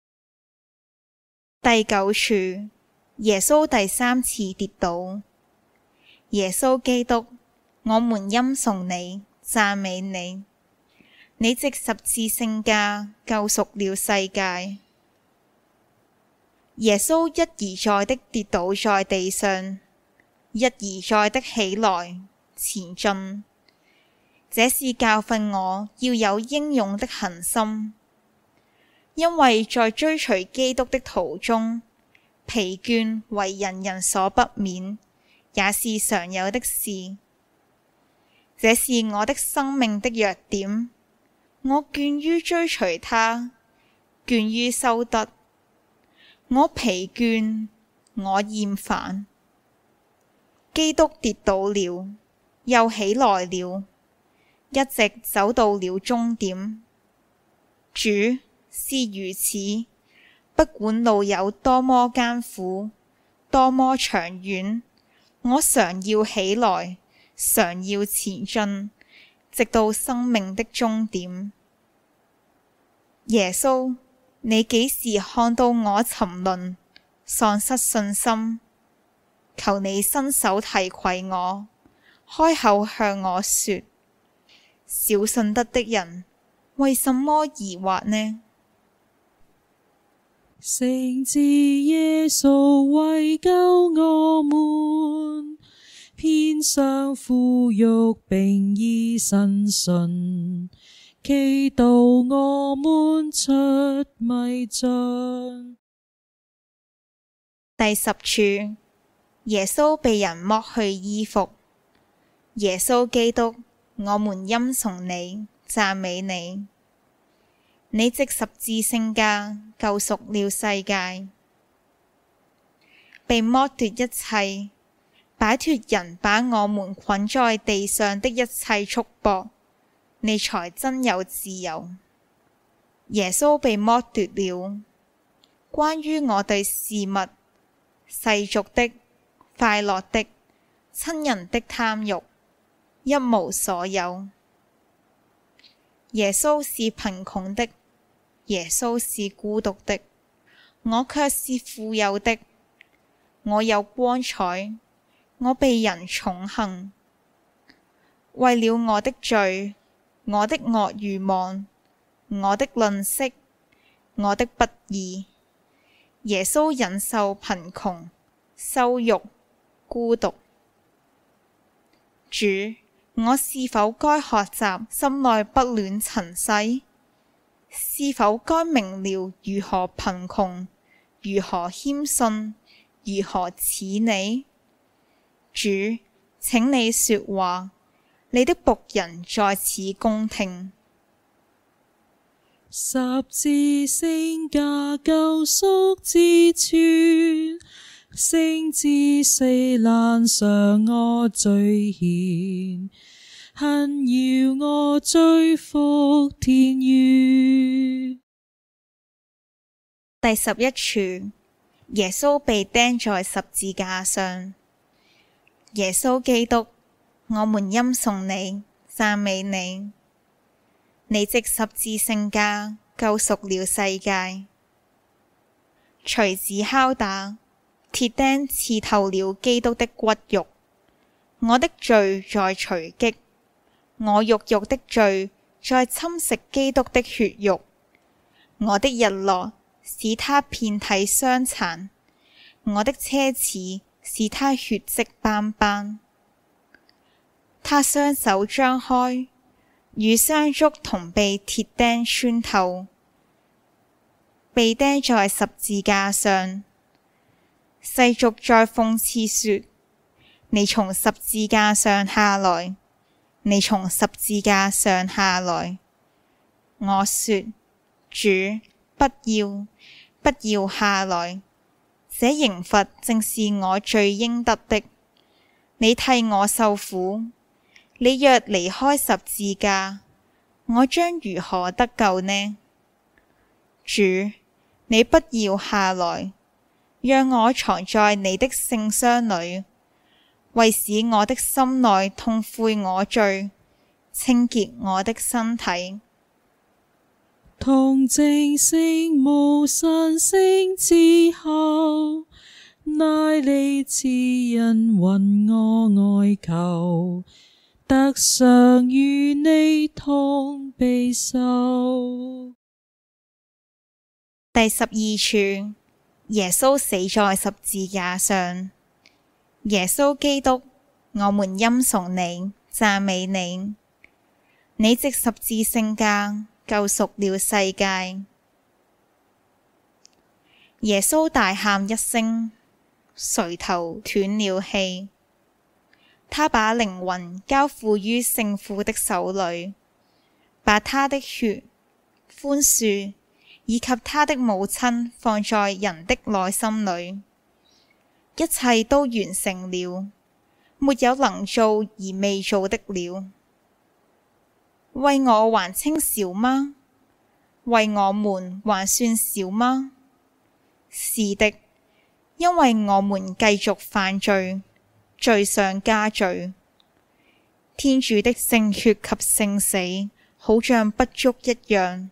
第九處，耶穌第三次跌倒。耶穌基督，我們欽崇你，讚美你。你藉十字聖架救贖了世界。耶穌一而再的跌倒在地上，一而再的起來前進。這是教訓我要有英勇的恆心，因為在追隨基督的途中，疲倦為人人所不免，也是常有的事。這是我的生命的弱點。我倦於追隨他，倦於修德。我疲倦，我厭煩。基督跌倒了，又起來了，一直走到了終點。主是如此，不管路有多麼艱苦，多麼長遠，我常要起來，常要前進，直到生命的終點。耶穌，你幾時看到我沉淪，喪失信心？求你伸手提攜我，開口向我說：小信德的人，為什麼疑惑呢？ 聖子耶穌為救我們，偏常苦辱並以身殉，祈禱我們出迷障。 第十處，耶穌被人剝去衣服。耶穌基督，我們欽崇你，讚美你。你藉十字聖架救贖了世界，被剝奪一切，擺脫人把我們捆在地上的一切束縛，你才真有自由。耶穌被剝奪了，關於我對事物、世俗的、快樂的、親人的貪慾，一無所有。耶穌是貧窮的，耶穌是孤獨的，我卻是富有的。 我有光彩，我被人寵幸。為了我的罪，我的惡愚妄，我的吝嗇，我的不義，耶穌忍受貧窮、羞辱、孤獨。主，我是否該學習心內不戀塵世？是否該明了如何貧窮，如何謙遜，如何似你？主，請你說話，你的僕人在此恭聽。 十字聖架救贖之泉，聖子死難償我罪愆，恨要我追復天譽。 第11處，耶穌被釘在十字架上。耶穌基督，我們欽頌你，讚美你。你藉十字聖架救贖了世界。錘子拷打，鐵釘刺透了基督的骨肉。我的罪在錘擊，我肉肉的罪在侵蝕基督的血肉。我的日落使他遍體傷殘，我的奢侈使他血跡斑斑。他雙手張開，與雙足同被鐵釘穿透，被釘在十字架上。世俗在諷刺說：你從十字架上下來，你從十字架上下來。我說：主，不要下來，這刑罰正是我最應得的。你替我受苦，你若離開十字架，我將如何得救呢？主，你不要下來，讓我藏在你的聖箱裏，為使我的心內痛悔我罪，清潔我的身體。 童貞聖母神聖之后，乃你慈恩允我哀求，得常與你同被受。 第12處，耶穌死在十字架上。耶穌基督，我們欽頌你，讚美你。你藉十字聖架救贖了世界。耶穌大喊一聲，垂頭斷了氣。他把靈魂交付於聖父的手裏，把他的血、寬恕以及他的母親放在人的內心裏。一切都完成了，沒有能做而未做的了。為我還稱少嗎？為我們還算少嗎？是的，因為我們繼續犯罪，罪上加罪。天主的聖血及聖死，好像不足一樣。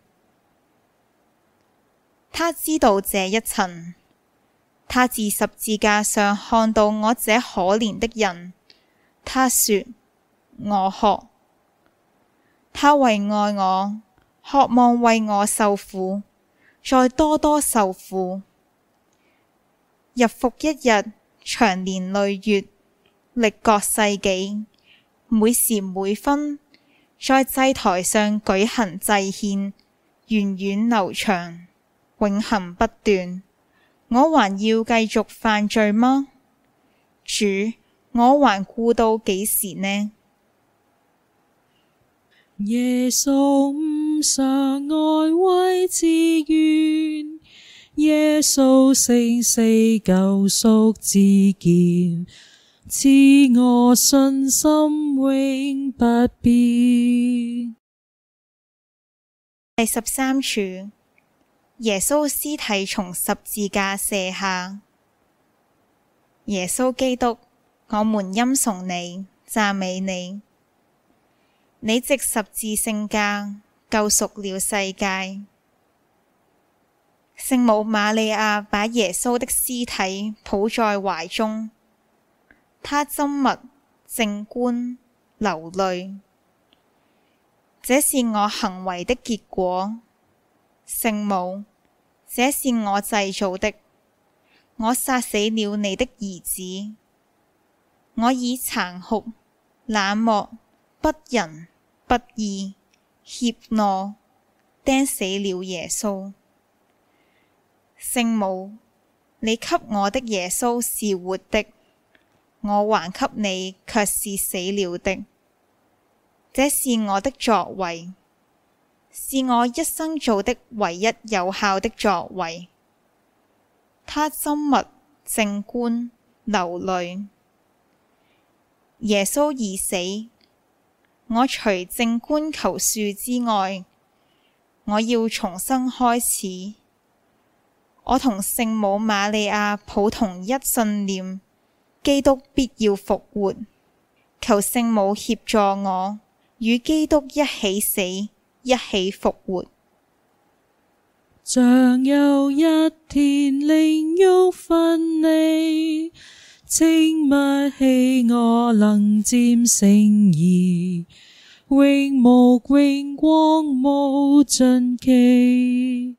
他知道這一層，他自十字架上看到我這可憐的人，他說：我渴。他為愛我，渴望為我受苦，再多多受苦。日復一日，長年累月，歷各世紀，每時每分，在祭台上舉行祭獻，源遠流長，永恆不斷。我還要繼續犯罪嗎？主，我還顧到幾時呢？ 耶穌唔常愛為自願，耶穌聖死救贖之見，賜我信心永不變。 第13處，耶穌屍體從十字架卸下。耶穌基督，我們欽頌你，讚美你。你藉十字聖架救贖了世界。 聖母瑪利亞把耶穌的屍體抱在懷中，她縝密靜觀流淚。這是我行為的結果，聖母，這是我製造的。我殺死了你的兒子，我以殘酷、冷漠、不仁、不義、怯懦釘死了耶穌。聖母，你給我的耶穌是活的，我還給你卻是死了的。這是我的作為，是我一生做的唯一有效的作為。她縝密靜觀流淚。耶穌已死，我除靜觀求恕之外，我要重新開始。我同聖母瑪利亞抱同一信念，基督必要復活。求聖母協助我，與基督一起死，一起復活。 像有一天靈肉分離，靜默喜我能漸成義，榮目榮光無盡期。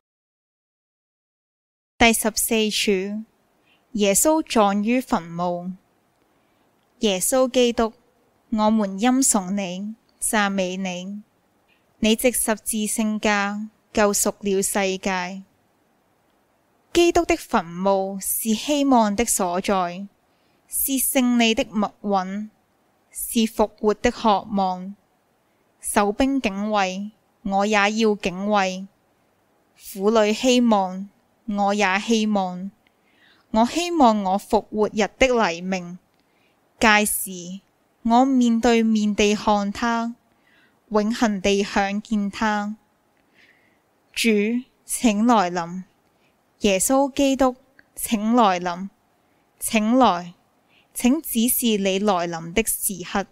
第14處，耶穌葬於墳墓。耶穌基督，我們欽崇你，讚美你。你藉十字聖架救贖了世界。基督的墳墓是希望的所在，是勝利的默允，是復活的渴望。守兵警衛，我也要警衛；婦女希望，我也希望。我希望我復活日的黎明，屆時我面對面地看他，永恆地享見他。主，請來臨！耶穌基督，請來臨！請來，請指示你來臨的時刻。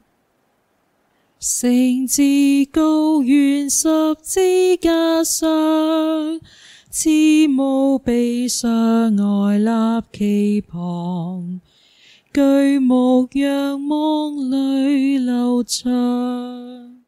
繩子高懸十字架上，慈母悲傷愛立其旁，舉目仰望淚流長。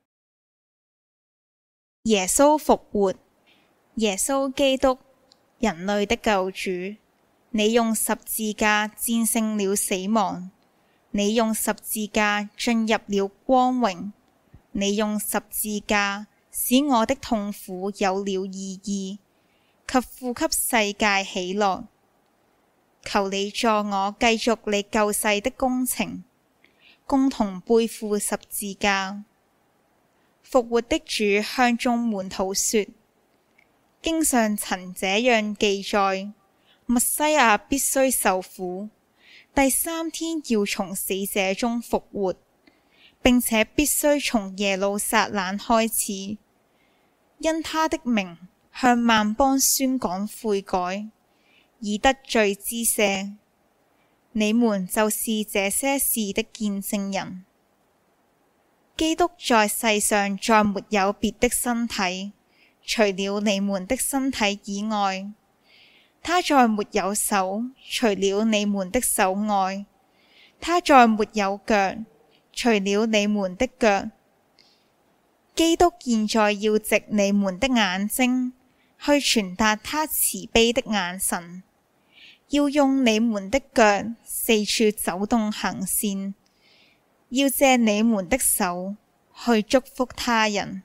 耶穌復活，耶穌基督，人類的救主，你用十字架戰勝了死亡，你用十字架進入了光榮，你用十字架使我的痛苦有了意義，及賦給世界喜樂。求你助我繼續你救世的工程，共同背負十字架。復活的主向眾門徒說：經上曾這樣記載，默西亞必須受苦，第三天要從死者中復活，並且必須從耶路撒冷開始，因他的名向萬邦宣講悔改，以得罪之赦。你們就是這些事的見證人。基督在世上再沒有別的身體，除了你們的身體以外；他再沒有手，除了你們的手外；他再沒有腳，除了你們的腳。基督現在要藉你們的眼睛，去傳達他慈悲的眼神，要用你們的腳四處走動行善，要借你們的手去祝福他人。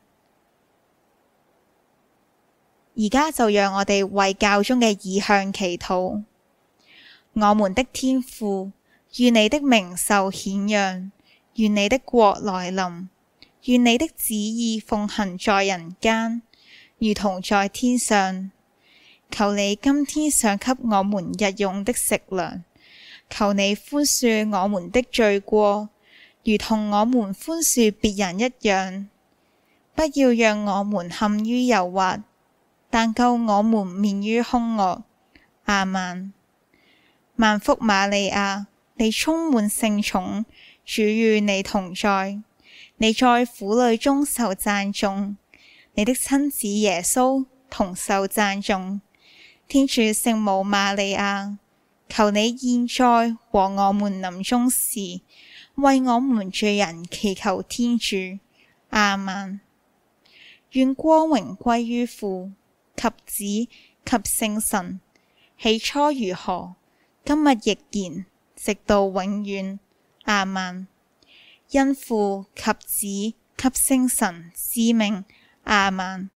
而家就讓我哋為教宗嘅意向祈禱。我們的天父，願你的名受顯揚，願你的國來臨，願你的旨意奉行在人間，如同在天上。求你今天賞給我們日用的食糧，求你寬恕我們的罪過，如同我們寬恕別人一樣。不要讓我們陷於誘惑，但救我們免於兇惡。阿們。萬福瑪利亞，你充滿聖寵，主與你同在，你在婦女中受讚頌，你的親子耶穌同受讚頌。 天主聖母瑪利亞，求你現在和我們臨終時，為我們罪人祈求天主。阿們。願光榮歸於父及子及聖神，起初如何，今日亦然，直到永遠。阿們。因父及子及聖神之名。阿們。